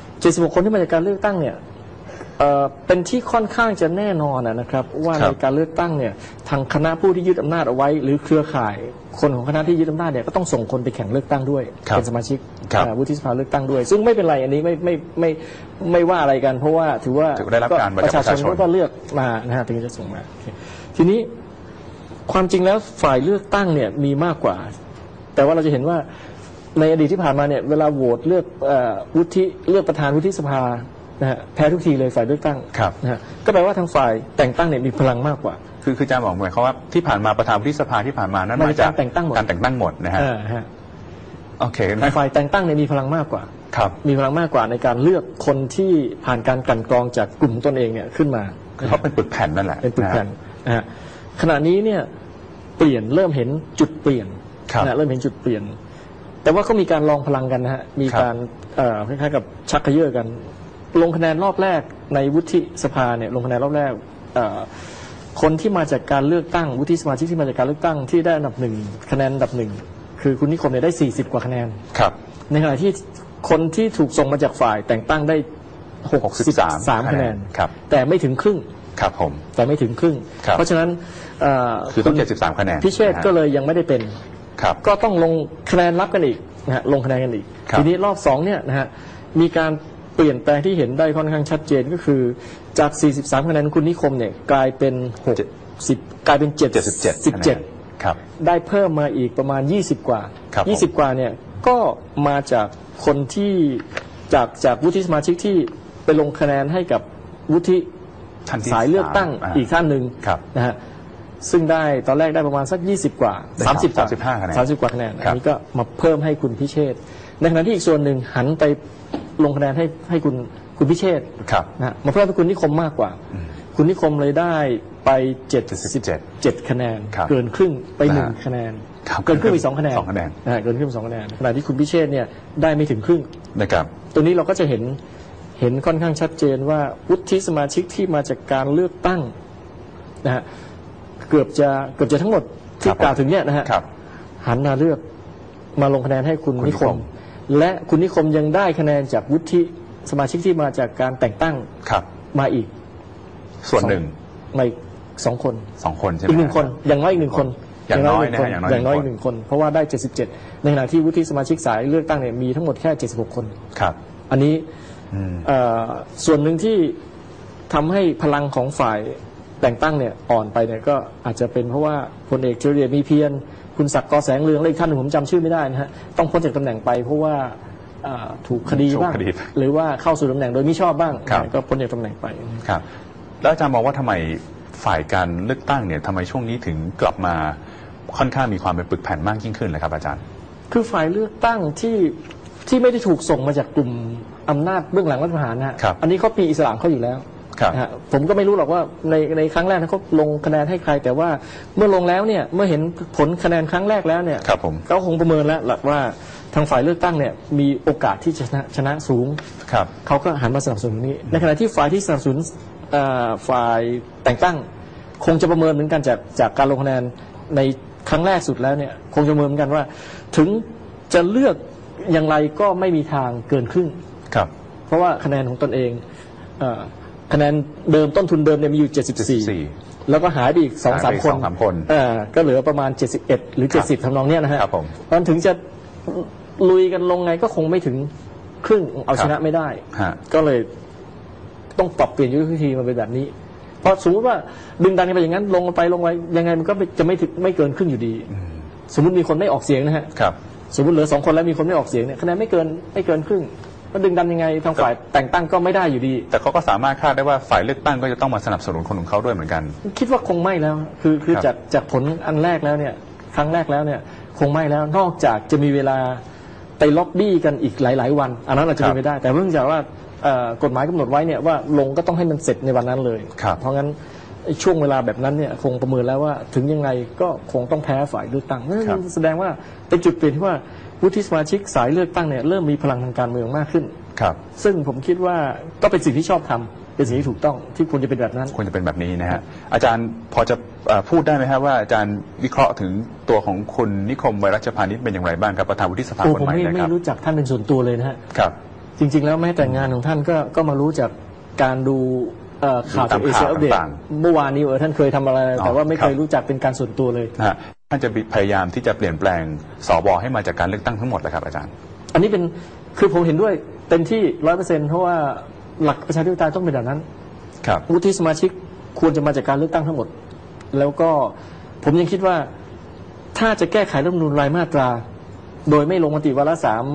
76คนที่มาจากการเลือกตั้งเนี่ยเป็นที่ค่อนข้างจะแน่นอนนะครับว่าในการเลือกตั้งเนี่ยทางคณะผู้ที่ยึดอำนาจเอาไว้หรือเครือข่ายคนของคณะที่ยึดอำนาจเนี่ยก็ต้องส่งคนไปแข่งเลือกตั้งด้วยเป็นสมาชิกวุฒิสภาเลือกตั้งด้วยซึ่งไม่เป็นไรอันนี้ไม่ว่าอะไรกันเพราะว่าถือว่าประชาชนก็เลือกมานะฮะถึงจะส่งมาทีนี้ความจริงแล้วฝ่ายเลือกตั้งเนี่ยมีมากกว่าแต่ว่าเราจะเห็นว่าในอดีตที่ผ่านมาเนี่ยเวลาโหวตเลือกเลือกประธานวุฒิสภานะฮะแพ้ทุกทีเลยฝ่ายเลือกตั้งนะฮะก็แปลว่าทางฝ่ายแต่งตั้งเนี่ยมีพลังมากกว่าคืออาจารย์บอกหมายความว่าที่ผ่านมาประธานวุฒิสภาที่ผ่านมานั้นมาจากการแต่งตั้งหมดนะฮะโอเคฝ่ายแต่งตั้งเนี่ยมีพลังมากกว่ามีพลังมากกว่าในการเลือกคนที่ผ่านการกลั่นกรองจากกลุ่มตนเองเนี่ยขึ้นมาเขาเป็นปึกแผ่นนั่นแหละเป็นปึกแผ่นนะฮะขณะนี้เนี่ยเริ่มเห็นจุดเปลี่ยนเริ่มเห็นจุดเปลี่ยนแต่ว่าก็มีการลองพลังกันนะฮะมีการคล้ายๆกับชักกระเยาะกันลงคะแนนรอบแรกในวุฒิสภาเนี่ยลงคะแนนรอบแรกคนที่มาจากการเลือกตั้งวุฒิสมาชิกที่มาจากการเลือกตั้งที่ได้อันดับ1คะแนนอันดับ1คือคุณนิคมเนี่ยได้40 กว่าคะแนนในขณะที่คนที่ถูกส่งมาจากฝ่ายแต่งตั้งได้63คะแนนแต่ไม่ถึงครึ่งครับผมแต่ไม่ถึงครึ่งเพราะฉะนั้นคือต้อง73คะแนนพิเชษก็เลยยังไม่ได้เป็นก็ต้องลงคะแนนรับกันอีกนะฮะลงคะแนนกันอีกทีนี้รอบ2เนี่ยนะฮะมีการเปลี่ยนแปลงที่เห็นได้ค่อนข้างชัดเจนก็คือจาก43คะแนนคุณนิคมเนี่ยกลายเป็น60กลายเป็น77 ครับได้เพิ่มมาอีกประมาณ20กว่า20กว่าเนี่ยก็มาจากคนที่จากวุฒิสมาชิกที่ไปลงคะแนนให้กับวุฒิท่านที่สายเลือกตั้งอีกท่านหนึ่งครับนะฮะซึ่งได้ตอนแรกได้ประมาณสัก20 กว่าได้ 35 คะแนน 30 กว่าคะแนนครับอันนี้ก็มาเพิ่มให้คุณพิเชษฐ์ในขณะที่อีกส่วนหนึ่งหันไปลงคะแนนให้คุณพิเชษฐ์ครับนะฮะมาเพิ่มให้คุณนิคมมากกว่า คุณนิคมเลยได้ไป77คะแนนครับเกินครึ่งไปนะฮะ 1 คะแนนครับเกินครึ่งไป2 คะแนน 2 คะแนนเกินครึ่ง2 คะแนนขณะที่คุณพิเชษฐ์เนี่ยได้ไม่ถึงครึ่งนะครับตรงนี้เราก็จะเห็นค่อนข้างชัดเจนว่าวุฒิสมาชิกที่มาจากการเลือกตั้งนะฮะเกือบจะทั้งหมดที่ครับกล่าวถึงเนี่ยนะฮะครับหันมาเลือกมาลงคะแนนให้คุณคุณนินิคคมม และคุณนิคมยังได้คะแนนจากวุฒิสมาชิกที่มาจากการแต่งตั้งครับมาอีกส่วนหนึ่งมาอีก2 คน 2 คนใช่ไหมอีก1 คนอย่างน้อยอีก1 คนอย่างน้อยนะฮะอย่างน้อยอีก1 คนเพราะว่าได้77ในขณะที่วุฒิสมาชิกสายเลือกตั้งเนี่ยมีทั้งหมดแค่76 คนครับอันนี้อืมส่วนหนึ่งที่ทำให้พลังของฝ่ายแต่งตั้งเนี่ยอ่อนไปเนี่ยก็อาจจะเป็นเพราะว่าพลเอกเจริญมีเพียรคุณศักดิ์กอแสงเรืองและอีกท่านหนึ่งผมจำชื่อไม่ได้นะฮะต้องพ้นจากตำแหน่งไปเพราะว่าถูกคดีบ้างถูกคดีหรือว่าเข้าสู่ตำแหน่งโดยมิชอบบ้างครับก็พ้นจากตำแหน่งไปครับ แล้วอาจารย์มองว่าทำไมฝ่ายการเลือกตั้งเนี่ยทำไมช่วงนี้ถึงกลับมาค่อนข้างมีความเป็นปึกแผ่นมากยิ่งขึ้นเลยครับอาจารย์คือฝ่ายเลือกตั้งที่ไม่ได้ถูกส่งมาจากกลุ่มอำนาจเบื้องหลังรัฐประหารนะฮะครับอันนี้เขามีอิสระเขาอยู่แล้วครับนะฮะผมก็ไม่รู้หรอกว่าในครั้งแรกนะเขาลงคะแนนให้ใคร แต่ว่าเมื่อลงแล้วเนี่ยเมื่อเห็นผลคะแนนครั้งแรกแล้วเนี่ยครับผมเขาคงประเมินแล้วหลักว่าทางฝ่ายเลือกตั้งเนี่ยมีโอกาสที่จะชนะสูงครับเขาก็หันมาสนับสนุนนี้ ในขณะที่ฝ่ายที่สนับสนุนฝ่ายแต่งตั้ง คงจะประเมินเหมือนกันจากการลงคะแนนในครั้งแรกสุดแล้วเนี่ยคงจะประเมินเหมือนกันว่า ถึงจะเลือกอย่างไรก็ไม่มีทางเกินครึ่งครับเพราะว่าคะแนนของตนเองคะแนนเดิมต้นทุนเดิมเนี่ยมีอยู่ 74 แล้วก็หายไปอีกหายไปอีก 2-3 คน 2-3 คนก็เหลือประมาณ 71 หรือ 70ทำนองเนี้ยนะฮะครับผมมันถึงจะลุยกันลงไงก็คงไม่ถึงครึ่งเอาชนะไม่ได้ฮะก็เลยต้องปรับเปลี่ยนยุทธวิธีมาเป็นแบบนี้ เพราะสมมติว่าดึงดันกันไปอย่างนั้นลงไปยังไงมันก็จะไม่เกินครึ่งอยู่ดี สมมติมีคนไม่ออกเสียงนะฮะครับสมมติเหลือ2 คนแล้วมีคนไม่ออกเสียงเนี่ยคะแนนไม่เกินครึ่งก็ดึงดันยังไงทางฝ่ายแต่งตั้งก็ไม่ได้อยู่ดีแต่เขาก็สามารถคาดได้ว่าฝ่ายเลือกตั้งก็จะต้องมาสนับสนุนคนของเขาด้วยเหมือนกันคิดว่าคงไม่แล้วคือครับจากผลอันแรกแล้วเนี่ยครั้งแรกแล้วเนี่ยคงไม่แล้วนอกจากจะมีเวลาไปล็อบบี้กันอีกหลายๆวันอันนั้นอาจจะเป็นไปได้ แต่เนื่องจากว่ากฎหมายกำหนดไว้เนี่ยว่าลงก็ต้องให้มันเสร็จในวันนั้นเลยครับเพราะงั้นไอ้ช่วงเวลาแบบนั้นเนี่ยคงประเมินแล้วว่าถึงยังไงก็คงต้องแพ้ฝ่ายเลือกตั้งนั่นแสดงว่าเป็นจุดเปลี่ยนที่ว่าวุฒิสมาชิกสายเลือกตั้งเนี่ยเริ่มมีพลังทางการเมืองมากขึ้นครับซึ่งผมคิดว่าก็เป็นสิ่งที่ชอบทำเป็นสิ่งที่ถูกต้องที่ควรจะเป็นแบบนั้นควรจะเป็นแบบนี้นะฮะ อาจารย์พอจะพูดได้ไหมครับว่าอาจารย์วิเคราะห์ถึงตัวของคุณนิคมไวรัชพานิชเป็นอย่างไรบ้างครับประธานวุฒิสภาคนผมใหม่ไม่นะครับรู้จักท่านเป็นส่วนตัวเลยนะฮะครับจริง ๆ แล้วแม้แต่งานของท่านก็มารู้จากการดูข่าวจากเอเชียอัปเดตต่างๆเมื่อวานนี้ท่านเคยทำอะไร แต่ว่าไม่เคยครับรู้จักเป็นการส่วนตัวเลยนะฮะท่านจะพยายามที่จะเปลี่ยนแปลงสวให้มาจากการเลือกตั้งทั้งหมดเลยครับอาจารย์อันนี้เป็นคือผมเห็นด้วยเต็มที่ 100% เพราะว่าหลักประชาธิปไตยต้องเป็นแบบนั้นครับวุฒิสมาชิกควรจะมาจากการเลือกตั้งทั้งหมด แล้วก็ผมยังคิดว่าถ้าจะแก้ไขรัฐธรรมนูญรายมาตรา โดยไม่ลงมติวาระ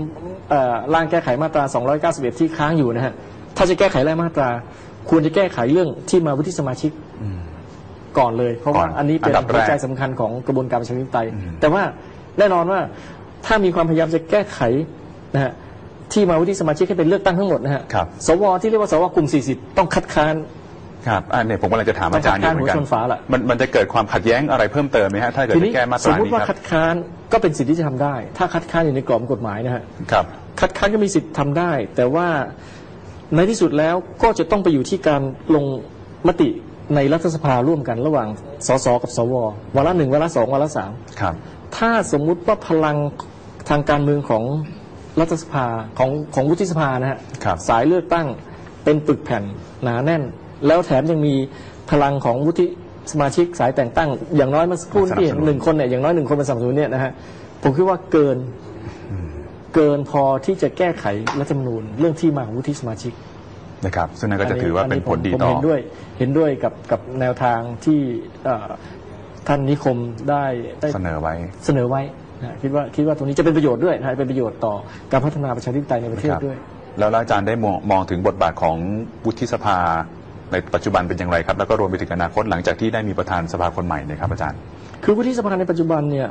3ร่างแก้ไขมาตรา291ที่ค้างอยู่นะฮะถ้าจะแก้ไขรายมาตรา ควรจะแก้ไขเรื่องที่มาวุฒิสมาชิกก่อนเลย เพราะว่าอันนี้เป็นหัวใจสำคัญของกระบวนการประชาธิปไตยแต่ว่าแน่นอนว่าถ้ามีความพยายามจะแก้ไขนะฮะที่มาวุฒิสมาชิกให้เป็นเลือกตั้งทั้งหมดนะฮะครับสวที่เรียกว่าสวกลุ่ม40ต้องคัดค้านครับเนี่ยผมกำลังจะถามอาจารย์อยู่เหมือนกันต้องคัดค้านหัวชนฝาล่ะมันจะเกิดความขัดแย้งอะไรเพิ่มเติมไหมฮะถ้าเกิดทีจะนี้แก้มาตสมรามตินี้ว่าครัคับดค้านก็เป็นสิทธิที่จะทำได้ ถ้าคัดค้านอยู่ในกรอบกฎหมายนะฮะครับคัดค้านก็มีสิทธิ์ทำได้ แต่ว่าในที่สุดแล้วก็จะต้องไปอยู่ที่การลงมติในรัฐสภาร่วมกันระหว่างสสกับสววาระ1วาระ2วาระ3 ครับถ้าสมมุติว่าพลังทางการเมืองของรัฐสภาของวุฒิสภานะฮะครับสายเลือกตั้งเป็นปึกแผ่นหนาแน่น แล้วแถมยังมีพลังของวุฒิสมาชิกสายแต่งตั้งอย่างน้อยเมื่อสักครู่ที่เห็น1 คนเนี่ยอย่างน้อย1 คนเป็นสนับสนุนเนี่ยนะฮะผมคิดว่าเกินพอที่จะแก้ไขรัฐธรรมนูญเรื่องที่มาของวุฒิสมาชิกนะครับซึ่งนั่นก็จะถือว่าเป็นผลดีต่อผมเห็นด้วยกับแนวทางที่ท่านนิคมได้เสนอไว้นะคิดว่าตรงนี้จะเป็นประโยชน์ด้วยนะเป็นประโยชน์ต่อการพัฒนาประชาธิปไตยในประเทศด้วยแล้วอาจารย์ได้มองถึงบทบาทของวุฒิสภาในปัจจุบันเป็นอย่างไรครับแล้วก็รวมไปถึงอนาคตหลังจากที่ได้มีประธานสภาคนใหม่นะครับอาจารย์คือวุฒิสภาในปัจจุบันเนี่ย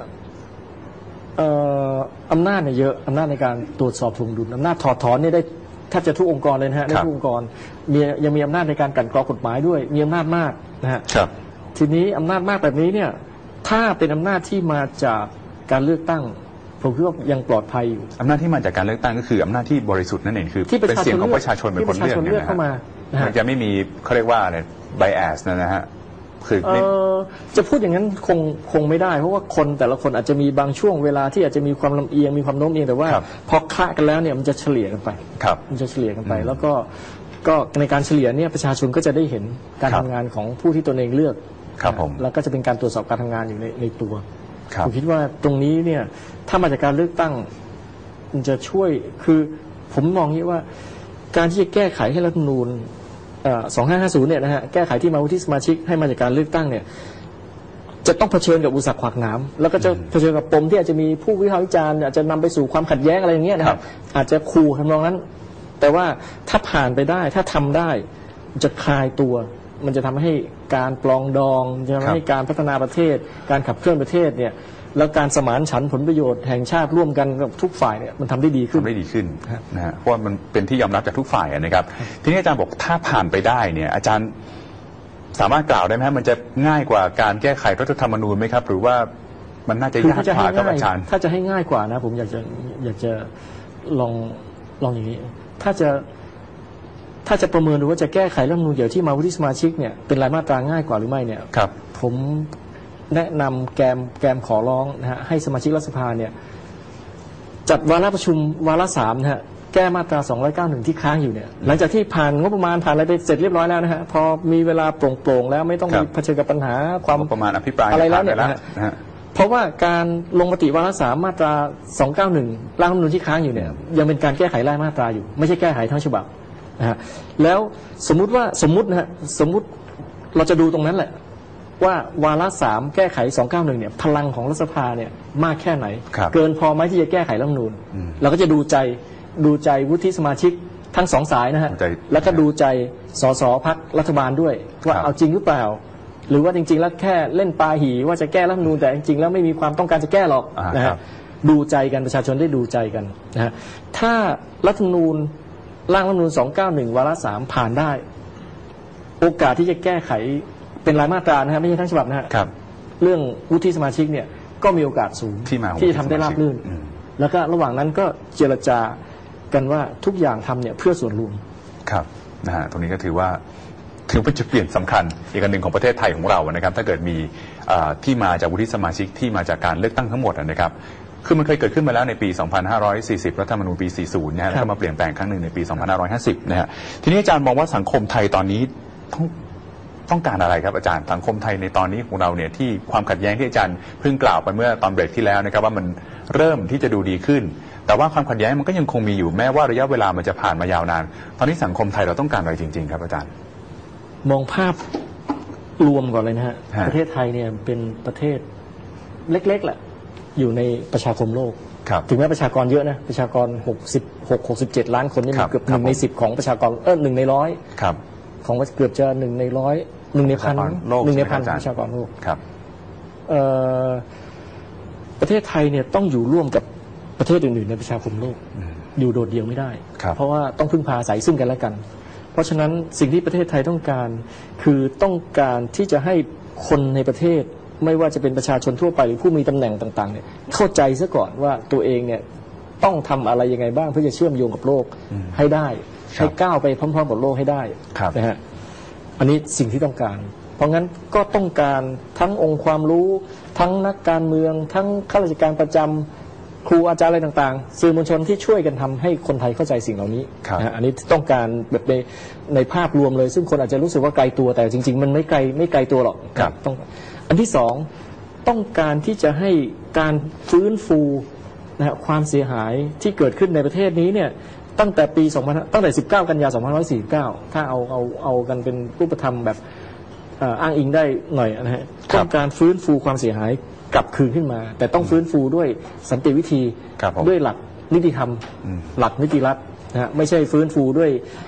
อำนาจเนี่ยเยอะอำนาจในการตรวจสอบทวงดุลอำนาจถอดถอนเนี่ยได้แทบจะทุกองค์กรเลยนะฮะได้ทุกองค์กรยังมีอำนาจในการกลั่นกรองกฎหมายด้วยมีอำนาจมากนะฮะทีนี้อำนาจมากแบบนี้เนี่ยถ้าเป็นอำนาจที่มาจากการเลือกตั้งผมคิดว่ายังปลอดภัยอยู่อำนาจที่มาจากการเลือกตั้งก็คืออำนาจที่บริสุทธิ์นั่นเองคือเป็นเสียงของประชาชนเป็นคนเลือกเนี่ยนะฮะมันจะไม่มีเขาเรียกว่าอะไร bias นะฮะคือจะพูดอย่างนั้นคงไม่ได้เพราะว่าคนแต่ละคนอาจจะมีบางช่วงเวลาที่อาจจะมีความลำเอียงมีความโน้มเอียงแต่ว่าพอคละกันแล้วเนี่ยมันจะเฉลี่ยกันไปมันจะเฉลี่ยกันไปแล้วก็ในการเฉลี่ยเนี่ยประชาชนก็จะได้เห็นการทำงานของผู้ที่ตนเองเลือกแล้วก็จะเป็นการตรวจสอบการทำงานอยู่ในตัวผมคิดว่าตรงนี้เนี่ยถ้ามาจากการเลือกตั้งมันจะช่วยคือผมมองนี้ว่าการที่จะแก้ไขให้รัฐธรรมนูญ2550เนี่ยนะฮะแก้ไขที่มาวุฒิสมาชิกให้มาจากการเลือกตั้งเนี่ยจะต้องเผชิญกับอุปสรรคขวากหนามแล้วก็จะเผชิญกับปมที่อาจจะมีผู้วิพากษ์วิจารณ์อาจจะนำไปสู่ความขัดแย้งอะไรอย่างเงี้ยนะครับอาจจะขู่ทำนองนั้นแต่ว่าถ้าผ่านไปได้ถ้าทำได้จะคลายตัวมันจะทำให้การปลองดองจะทำให้การพัฒนาประเทศการขับเคลื่อนประเทศเนี่ยแล้วการสมานฉันท์ผลประโยชน์แห่งชาติร่วมกันกับทุกฝ่ายเนี่ยมันทำได้ดีขึ้นนะฮะเพราะว่ามันเป็นที่ยอมรับจากทุกฝ่ายนะครับทีนี้อาจารย์บอกถ้าผ่านไปได้เนี่ยอาจารย์สามารถกล่าวได้ไหมมันจะง่ายกว่าการแก้ไขรัฐธรรมนูญไหมครับหรือว่ามันน่าจะยากกว่าครับอาจารย์ถ้าจะให้ง่ายกว่านะผมอยากจะลองอย่างนี้ถ้าจะประเมินดูว่าจะแก้ไขรัฐธรรมนูญเกี่ยวที่มาวุฒิสมาชิกเนี่ยเป็นรายมาตราง่ายกว่าหรือไม่เนี่ยผมแนะนำแกมขอร้องนะฮะให้สมาชิกรัฐสภาเนี่ยจัดวาระประชุมวาระ3นะฮะแก้มาตรา291ที่ค้างอยู่เนี่ยหลังจากที่ผ่านงบประมาณผ่านอะไรไปเสร็จเรียบร้อยแล้วนะฮะพอมีเวลาโปร่งแล้วไม่ต้องมีเผชิญกับปัญหาความประมาณอภิปรายอะไรแล้วเนี่ยนะฮะเพราะว่าการลงมติวาระ3มาตรา291ร่างรัฐธรรมนูญที่ค้างอยู่เนี่ยยังเป็นการแก้ไขรายมาตราอยู่ไม่ใช่แก้ไขทั้งฉบับนะฮะแล้วสมมุตินะฮะสมมุติเราจะดูตรงนั้นแหละว่าวาระ3แก้ไข291เนี่ยพลังของรัฐสภาเนี่ยมากแค่ไหนเกินพอไหมที่จะแก้ไขรัฐธรรมนูญเราก็จะดูใจวุฒิสมาชิกทั้ง2สายนะฮะแล้วก็ดูใจสสพรรครัฐบาลด้วยว่าเอาจริงหรือเปล่าหรือว่าจริงๆแล้วแค่เล่นปาหีว่าจะแก้รัฐธรรมนูญแต่จริงๆแล้วไม่มีความต้องการจะแก้หรอกนะฮะดูใจกันประชาชนได้ดูใจกันนะฮะถ้ารัฐธรรมนูญร่างรัฐธรรมนูญ291วาระ3ผ่านได้โอกาสที่จะแก้ไขเป็นรายมาตรานะฮะไม่ใช่ทั้งฉบับนะฮะเรื่องวุฒิสมาชิกเนี่ยก็มีโอกาสสูงที่จะทำได้ราบรื่นแล้วก็ระหว่างนั้นก็เจรจากันว่าทุกอย่างทำเนี่ยเพื่อส่วนรวมครับนะฮะตรงนี้ก็ถือว่าเป็นจุดเปลี่ยนสำคัญอีกอันหนึ่งของประเทศไทยของเรานะครับถ้าเกิดมีที่มาจากวุฒิสมาชิกที่มาจากการเลือกตั้งทั้งหมดนะครับคือมันเคยเกิดขึ้นมาแล้วในปี 2540 รัฐธรรมนูญปี 40 นะฮะแล้วก็มาเปลี่ยนแปลงครั้งหนึ่งในปี 2550 นะฮะทีนี้อาจารย์มองว่าสังคมไทยตอนนี้ต้องการอะไรครับอาจารย์สังคมไทยในตอนนี้ของเราเนี่ยที่ความขัดแย้งที่อาจารย์เพิ่งกล่าวไปเมื่อตอนเบรกที่แล้วนะครับว่ามันเริ่มที่จะดูดีขึ้นแต่ว่าความขัดแย้งมันก็ยังคงมีอยู่แม้ว่าระยะเวลามันจะผ่านมายาวนานตอนนี้สังคมไทยเราต้องการอะไรจริงๆครับอาจารย์มองภาพรวมก่อนเลยนะฮะประเทศไทยเนี่ยเป็นประเทศเล็กๆแหละอยู่ในประชาคมโลกถึงแม้ประชากรเยอะนะประชากร67 ล้านคนนี่มันเกือบ1 ใน 10ของประชากร1 ใน 100ของเกือบจะ1 ใน 100 1 ใน 1,000 1 ใน 1,000ประชากรโลกประเทศไทยเนี่ยต้องอยู่ร่วมกับประเทศอื่นๆในประชาคมโลกอยู่โดดเดี่ยวไม่ได้เพราะว่าต้องพึ่งพาอาศัยซึ่งกันและกันเพราะฉะนั้นสิ่งที่ประเทศไทยต้องการคือต้องการที่จะให้คนในประเทศไม่ว่าจะเป็นประชาชนทั่วไปหรือผู้มีตำแหน่งต่างๆเนี่ยเข้าใจซะก่อนว่าตัวเองเนี่ยต้องทำอะไรยังไงบ้างเพื่อจะเชื่อมโยงกับโลกให้ได้ให้ก้าวไปพร้อมๆกับโลกให้ได้นะฮะอันนี้สิ่งที่ต้องการเพราะงั้นก็ต้องการทั้งองค์ความรู้ทั้งนักการเมืองทั้งข้าราชการประจำครูอาจารย์อะไรต่างๆสื่อมวลชนที่ช่วยกันทำให้คนไทยเข้าใจสิ่งเหล่านี้อันนี้ต้องการแบบในภาพรวมเลยซึ่งคนอาจจะรู้สึกว่าไกลตัวแต่จริงๆมันไม่ไกลตัวหรอกต้องอันที่สองต้องการที่จะให้การฟื้นฟูนะฮะความเสียหายที่เกิดขึ้นในประเทศนี้เนี่ยตั้งแต่19 กันยายน 2549ถ้าเอากันเป็นรูปธรรมแบบอ้างอิงได้หน่อยนะฮะต้องการฟื้นฟูความเสียหายกลับคืนขึ้นมาแต่ต้องฟื้นฟูด้วยสันติวิธีด้วยหลักนิติธรรมหลักนิติรัฐนะฮะไม่ใช่ฟื้นฟูด้วย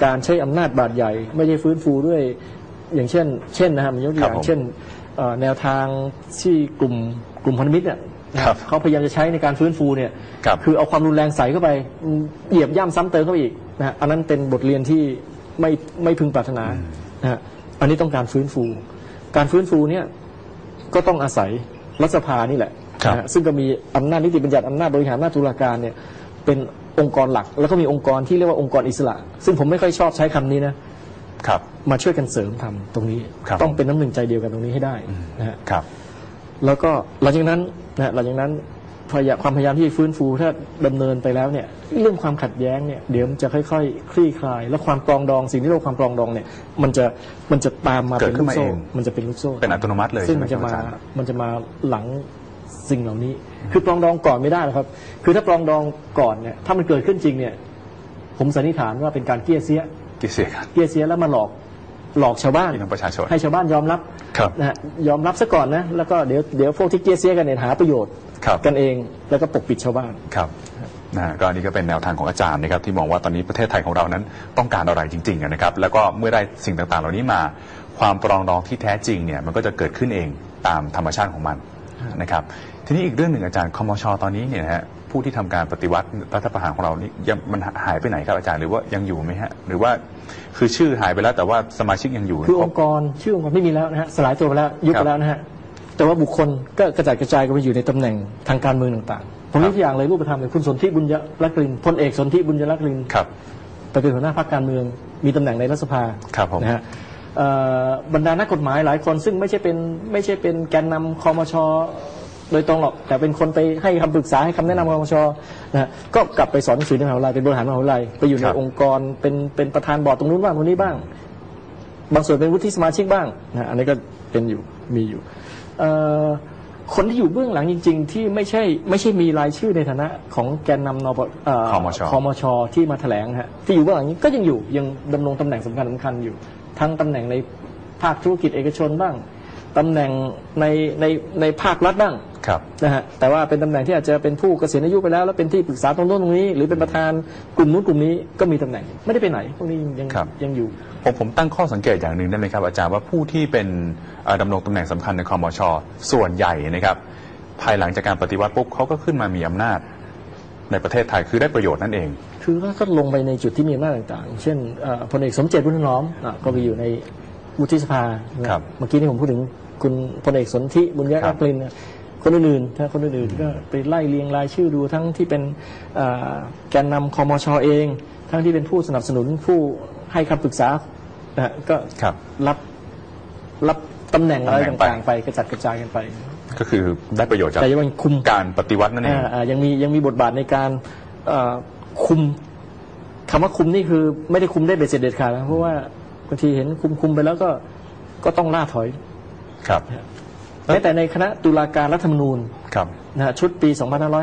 การใช้อำนาจบาดใหญ่ไม่ใช่ฟื้นฟูด้วยอย่างเช่นนะครับยกตัวอย่างเช่นแนวทางที่กลุ่มพันธมิตรเนี่ยเขาพยายามจะใช้ในการฟื้นฟูเนี่ยคือเอาความรุนแรงใส่เข้าไปเหยียบย่ำซ้ำเติมเข้าไปอีกนะฮะอันนั้นเป็นบทเรียนที่ไม่พึงปรารถนานะฮะอันนี้ต้องการฟื้นฟูเนี่ยก็ต้องอาศัยรัฐสภานี่แหละนะซึ่งก็มีอำนาจนิติบัญญัติอำนาจบริหารอำนาจตุลาการเนี่ยเป็นองค์กรหลักแล้วก็มีองค์กรที่เรียกว่าองค์กรอิสระ ซึ่งผมไม่ค่อยชอบใช้คำนี้นะครับมาช่วยกันเสริมทำตรงนี้ต้องเป็นน้ำหนึ่งใจเดียวกันตรงนี้ให้ได้นะฮะแล้วก็หลังจากนั้นความพยายามที่ฟื้นฟูถ้าดำเนินไปแล้วเนี่ยเรื่องความขัดแย้งเนี่ยเดี๋ยวมันจะค่อยๆคลี่คลายแล้วความปรองดองสิ่งที่เรียกว่าความปรองดองเนี่ยมันจะตามมาเป็นลูกโซ่มันจะเป็นลูกโซ่เป็นอัตโนมัติเลยซึ่งมันจะมาหลังสิ่งเหล่านี้คือปรองดองก่อนไม่ได้นะครับคือถ้าปรองดองก่อนเนี่ยถ้ามันเกิดขึ้นจริงเนี่ยผมสันนิษฐานว่าเป็นการเกี้ยเสียแล้วมาหลอกชาวบ้านให้ชาวบ้านยอมรับนะฮะยอมรับซะก่อนนะแล้วก็เดี๋ยวพวกที่เกี้ยเสียกันเนี่ยหาประโยชน์กันเองแล้วก็ปกปิดชาวบ้านครับก็อันนี้ก็เป็นแนวทางของอาจารย์นะครับที่มองว่าตอนนี้ประเทศไทยของเรานั้นต้องการอะไรจริงๆนะครับแล้วก็เมื่อได้สิ่งต่างๆเหล่านี้มาความปรองดองที่แท้จริงเนี่ยมันก็จะเกิดขึ้นเองตามธรรมชาติของมันนะครับทีนี้อีกเรื่องหนึ่งอาจารย์คมช.ตอนนี้เนี่ยฮะผู้ที่ทำการปฏิวัติรัฐประหารของเรานี่ยังมันหายไปไหนครับอาจารย์หรือว่ายังอยู่ไหมฮะหรือว่าคือชื่อหายไปแล้วแต่ว่าสมาชิกยังอยู่คือองค์กรชื่อองค์กรไม่มีแล้วนะฮะสลายตัวไปแล้วยุบไปแล้วนะฮะแต่ว่าบุคคลก็กระจายกระจายกันไปอยู่ในตำแหน่งทางการเมืองต่างๆผมยกตัวอย่างเลยรูปธรรมเลยคุณสนธิบุญยรักลินพลเอกสนธิบุญยรักลินไปเป็นหัวหน้าพรรคการเมืองมีตำแหน่งในรัฐสภานะฮะบรรดานักกฎหมายหลายคนซึ่งไม่ใช่เป็นแกนนำคมช.โดยตรงหรอกแต่เป็นคนไปให้คำปรึกษาให้คำแนะนำคมช.นะก็กลับไปสอนหนังสือในมหาวิทยาลัยเป็นบริหารมหาวิทยาลัยไปอยู่ในองค์กรเป็นประธานบอร์ดตรงนู้นบ้างตรงนี้บ้างบางส่วนเป็นวุฒิสมาชิกบ้างนะอันนี้ก็เป็นอยู่มีอยู่คนที่อยู่เบื้องหลังจริงๆที่ไม่ใช่มีรายชื่อในฐานะของแกนนำคมช.ที่มาแถลงฮะที่อยู่เบื้องหลังนี้ก็ยังอยู่ยังดำรงตำแหน่งสำคัญอยู่ทั้งตำแหน่งในภาคธุรกิจเอกชนบ้างตำแหน่งในภาครัฐบ้างนะฮะแต่ว่าเป็นตำแหน่งที่อาจจะเป็นผู้เกษียณอายุไปแล้วเป็นที่ปรึกษาตรงโน้นตรงนี้หรือเป็นประธานกลุ่มนู้นกลุ่มนี้ก็มีตำแหน่งไม่ได้ไปไหนพวกนี้ยังอยู่ผมตั้งข้อสังเกตอย่างหนึ่งได้ไหมครับอาจารย์ว่าผู้ที่เป็นดำรงตำแหน่งสำคัญในคมช.ส่วนใหญ่นะครับภายหลังจากการปฏิวัติปุ๊บเขาก็ขึ้นมามีอำนาจในประเทศไทยคือได้ประโยชน์นั่นเองคือก็ลงไปในจุดที่มีอำนาจต่างๆเช่นพลเอกสมเจตบุญถนอมก็ไปอยู่ในวุฒิสภาเมื่อกี้นี่ผมพูดถึงคุณพลเอกสนธิบุญยรักลินคนอื่นก็ไปไล่เรียงรายชื่อดูทั้งที่เป็นแกนนำคมช.เองทั้งที่เป็นผู้สนับสนุนผู้ให้คำปรึกษาก็รับตำแหน่งอะไรต่างๆไปกระจัดกระจายกันไปก็คือได้ประโยชน์จากการปฏิวัตินั่นเองยังมีบทบาทในการคุมคำว่าคุมนี่คือไม่ได้คุมได้เบ็ดเสร็จเด็ดขาดนะเพราะว่าบางทีเห็นคุมไปแล้วก็ต้องล่าถอยแม้แต่ในคณะตุลาการรัฐธรรมนูญนะชุดปี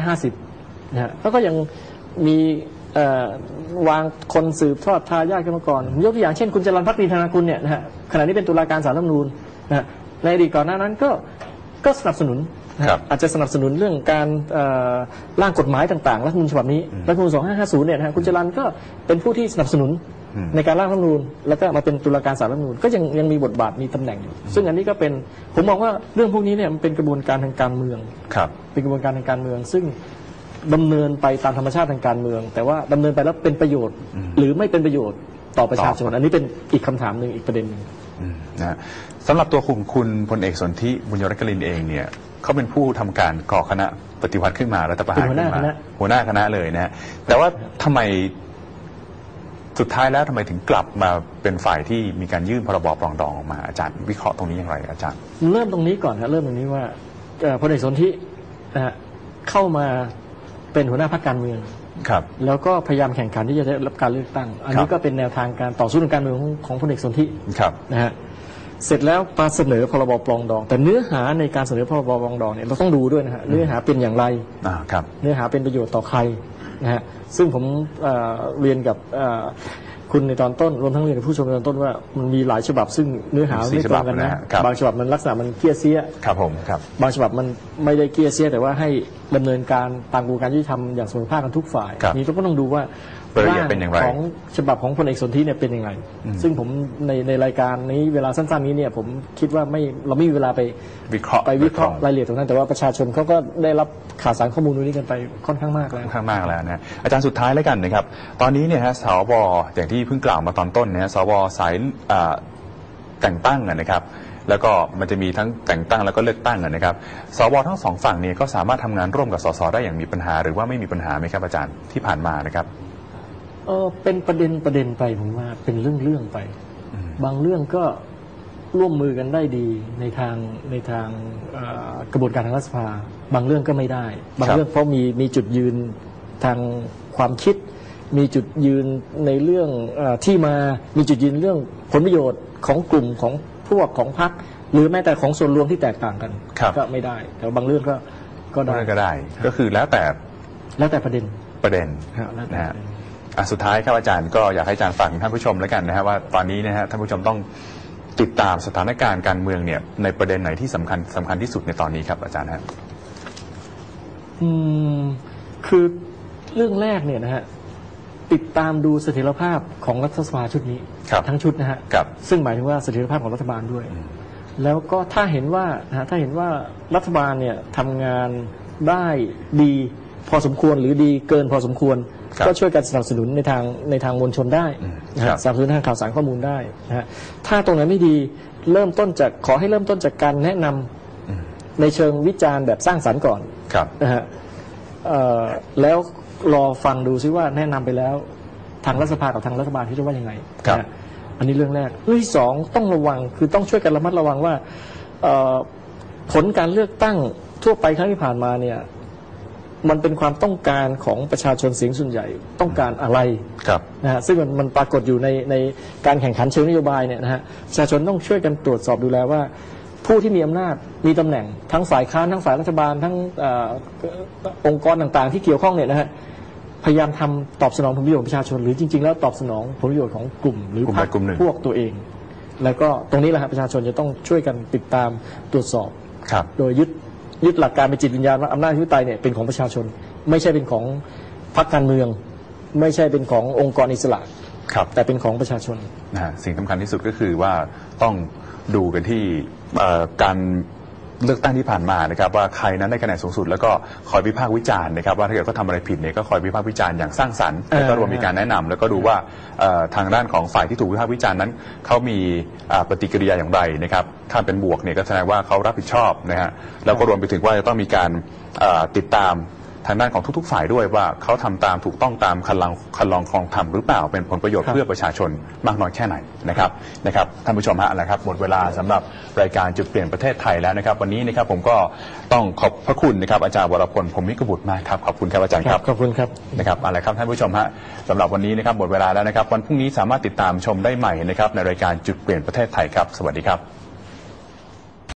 2550นะแล้วก็ยังมีวางคนสืบทอดทายาทกันมาก่อนยกตัวอย่างเช่นคุณจรัญภักดีธนากุลเนี่ยนะฮะขณะนี้เป็นตุลาการศาลรัฐธรรมนูญนะในอดีตก่อนหน้านั้นก็สนับสนุนอาจจะสนับสนุนเรื่องการร่างกฎหมายต่างๆรัฐธรรมนูญฉบับนี้รัฐธรรมนูญ 2550เนี่ยนะฮะคุณจรัญก็เป็นผู้ที่สนับสนุนในการร่างรัฐธรรมนูญแล้วก็มาเป็นตุลาการศาลรัฐธรรมนูญก็ยังมีบทบาทมีตำแหน่งอยู่ซึ่งอันนี้ก็เป็นผมมองว่าเรื่องพวกนี้เนี่ยมันเป็นกระบวนการทางการเมืองเป็นกระบวนการทางการเมืองซึ่งดำเนินไปตามธรรมชาติทางการเมืองแต่ว่าดำเนินไปแล้วเป็นประโยชน์หรือไม่เป็นประโยชน์ต่อประชาชนอันนี้เป็นอีกคำถามหนึ่งอีกประเด็นหนึ่งนะสำหรับตัวคุณพลเอกสนธิบุญยรักลินเองเนี่ยเขาเป็นผู้ทำการก่อคณะปฏิวัติขึ้นมารัฐประหารขึ้นมาหัวหน้าคณะเลยนะแต่ว่าทำไมสุดท้ายแล้วทำไมถึงกลับมาเป็นฝ่ายที่มีการยื่นพรบปรองดองออกมาอาจารย์วิเคราะห์ตรงนี้อย่างไรอาจารย์เริ่มตรงนี้ก่อนครับเริ่มตรงนี้ว่าพลเอกสนธิเข้ามาเป็นหัวหน้าพรรคการเมืองแล้วก็พยายามแข่งขันที่จะได้รับการเลือกตั้งอันนี้ก็เป็นแนวทางการต่อสู้ทางการเมืองของพลเอกสนธินะฮะเสร็จแล้วมาเสนอพรบปรองดองแต่เนื้อหาในการเสนอพรบปรองดองเนี่ยเราต้องดูด้วยนะฮะเนื้อหาเป็นอย่างไรเนื้อหาเป็นประโยชน์ต่อใครนะฮะซึ่งผมเรียนกับคุณในตอนต้นรวมทั้งเรียนกับผู้ชมในตอนต้นว่ามันมีหลายฉบับซึ่งเนื้อหาไม่ตรงกันนะบางฉบับมันลักษณะมันเกี้ยเสี้ยบางฉบับมันไม่ได้เกี้ยเสี้ยแต่ว่าให้ดำเนินการตามกระบวนการยุติธรรมอย่างเสมอภาคกันทุกฝ่ายนี้เราก็ต้องดูว่ารายละเอียดเป็นอย่างไรของฉบับของพลเอกสนธิเนี่ยเป็นอย่างไรซึ่งผมในรายการนี้เวลาสั้นๆนี้เนี่ยผมคิดว่าเราไม่มีเวลาไปวิเคราะห์รายละเอียดตรงนั้นแต่ว่าประชาชนเขาก็ได้รับข่าวสารข้อมูลนี้กันไปค่อนข้างมากแล้วค่อนข้างมากแล้วนะอาจารย์สุดท้ายแล้วกันนะครับตอนนี้เนี่ยฮะสวอย่างที่เพิ่งกล่าวมาตอนต้นนะฮะสวสายแต่งตั้งนะครับแล้วก็มันจะมีทั้งแต่งตั้งแล้วก็เลือกตั้งนะครับสวทั้งสองฝั่งเนี่ยก็สามารถทำงานร่วมกับสสได้อย่างมีปัญหาหรือว่าไม่มีปัญหาไหมครับอาจารย์ที่ผ่านมานะครับเป็นประเด็นไปผมว่าเป็นเรื่องไปบางเรื่องก็ร่วมมือกันได้ดีในทางกระบวนการทางรัฐสภาบางเรื่องก็ไม่ได้บางเรื่องเพราะมีจุดยืนทางความคิดมีจุดยืนในเรื่องที่มีจุดยืนเรื่องผลประโยชน์ของกลุ่มของพวกของพรรคหรือแม้แต่ของส่วนรวมที่แตกต่างกันก็ไม่ได้แต่บางเรื่องก็ได้ก็คือแล้วแต่ประเด็นนะฮะสุดท้ายครับอาจารย์ก็อยากให้อาจารย์ฝากท่านผู้ชมแล้วกันนะฮะว่าตอนนี้นะฮะท่านผู้ชมต้องติดตามสถานการณ์การเมืองเนี่ยในประเด็นไหนที่สำคัญที่สุดในตอนนี้ครับอาจารย์ฮะคือเรื่องแรกเนี่ยนะฮะติดตามดูเสถียรภาพของรัฐสภาชุดนี้ทั้งชุดนะฮะซึ่งหมายถึงว่าเสถียรภาพของรัฐบาลด้วยแล้วก็ถ้าเห็นว่ารัฐบาลเนี่ยทำงานได้ดีพอสมควรหรือดีเกินพอสมควรก็ช่วยกันสนับสนุนในทางมวลชนได้สนับสนุนทางข่าวสารข้อมูลได้นะฮะถ้าตรงไหนไม่ดีขอให้เริ่มต้นจากการแนะนำในเชิงวิจารณ์แบบสร้างสรรค์ก่อนนะฮะแล้วรอฟังดูซิว่าแนะนำไปแล้วทางรัฐสภากับทางรัฐบาลที่จะว่ายังไงอันนี้เรื่องแรกเรื่องที่สองต้องระวังคือต้องช่วยกันระมัดระวังว่าผลการเลือกตั้งทั่วไปครั้งที่ผ่านมาเนี่ยมันเป็นความต้องการของประชาชนเสียงส่วนใหญ่ต้องการอะไรนะฮะซึ่งมันปรากฏอยู่ในการแข่งขันเชิงนโยบายเนี่ยนะฮะประชาชนต้องช่วยกันตรวจสอบดูแลว่าผู้ที่มีอำนาจมีตำแหน่งทั้งฝ่ายค้านทั้งฝ่ายรัฐบาลทั้งองค์กรต่างๆที่เกี่ยวข้องเนี่ยนะฮะพยายามทำตอบสนองผลประโยชน์ประชาชนหรือจริงๆแล้วตอบสนองผลประโยชน์ของกลุ่มหรือพรรคพวกตัวเองแล้วก็ตรงนี้แหละครับประชาชนจะต้องช่วยกันติดตามตรวจสอบโดยยึดหลักการเป็นจิตวิญญาณว่าอำนาจอธิปไตยเนี่ยเป็นของประชาชนไม่ใช่เป็นของพรรคการเมืองไม่ใช่เป็นขององค์กรอิสระแต่เป็นของประชาชนสิ่งสำคัญที่สุดก็คือว่าต้องดูกันที่การเลือกตั้งที่ผ่านมานะครับว่าใครนั้นได้คะแนนสูงสุดแล้วก็คอยวิพากษ์วิจารณ์นะครับว่าถ้าเกิดเขาทำอะไรผิดเนี่ยก็คอยวิพากษ์วิจารณ์อย่างสร้างสรรค์แล้วก็รวมมีการแนะนำแล้วก็ดูว่าทางด้านของฝ่ายที่ถูกวิพากษ์วิจารณ์นั้นเขามีปฏิกิริยาอย่างไรนะครับถ้าเป็นบวกเนี่ยก็แสดงว่าเขารับผิดชอบนะฮะแล้วก็รวมไปถึงว่าจะต้องมีการติดตามทางด้านของทุกๆฝ่ายด้วยว่าเขาทำตามถูกต้องตามคันลองคลองธรรมหรือเปล่าเป็นผลประโยชน์เพื่อประชาชนมากน้อยแค่ไหนนะครับท่านผู้ชมฮะอะไรครับหมดเวลาสำหรับรายการจุดเปลี่ยนประเทศไทยแล้วนะครับวันนี้นะครับผมก็ต้องขอบพระคุณนะครับอาจารย์วรพล พรหมิกบุตรมากครับขอบคุณครับอาจารย์ครับขอบคุณครับนะครับอะไรครับท่านผู้ชมฮะสำหรับวันนี้นะครับหมดเวลาแล้วนะครับวันพรุ่งนี้สามารถติดตามชมได้ใหม่นะครับในรายการจุดเปลี่ยนประเทศไทยครับสวัสดีครับ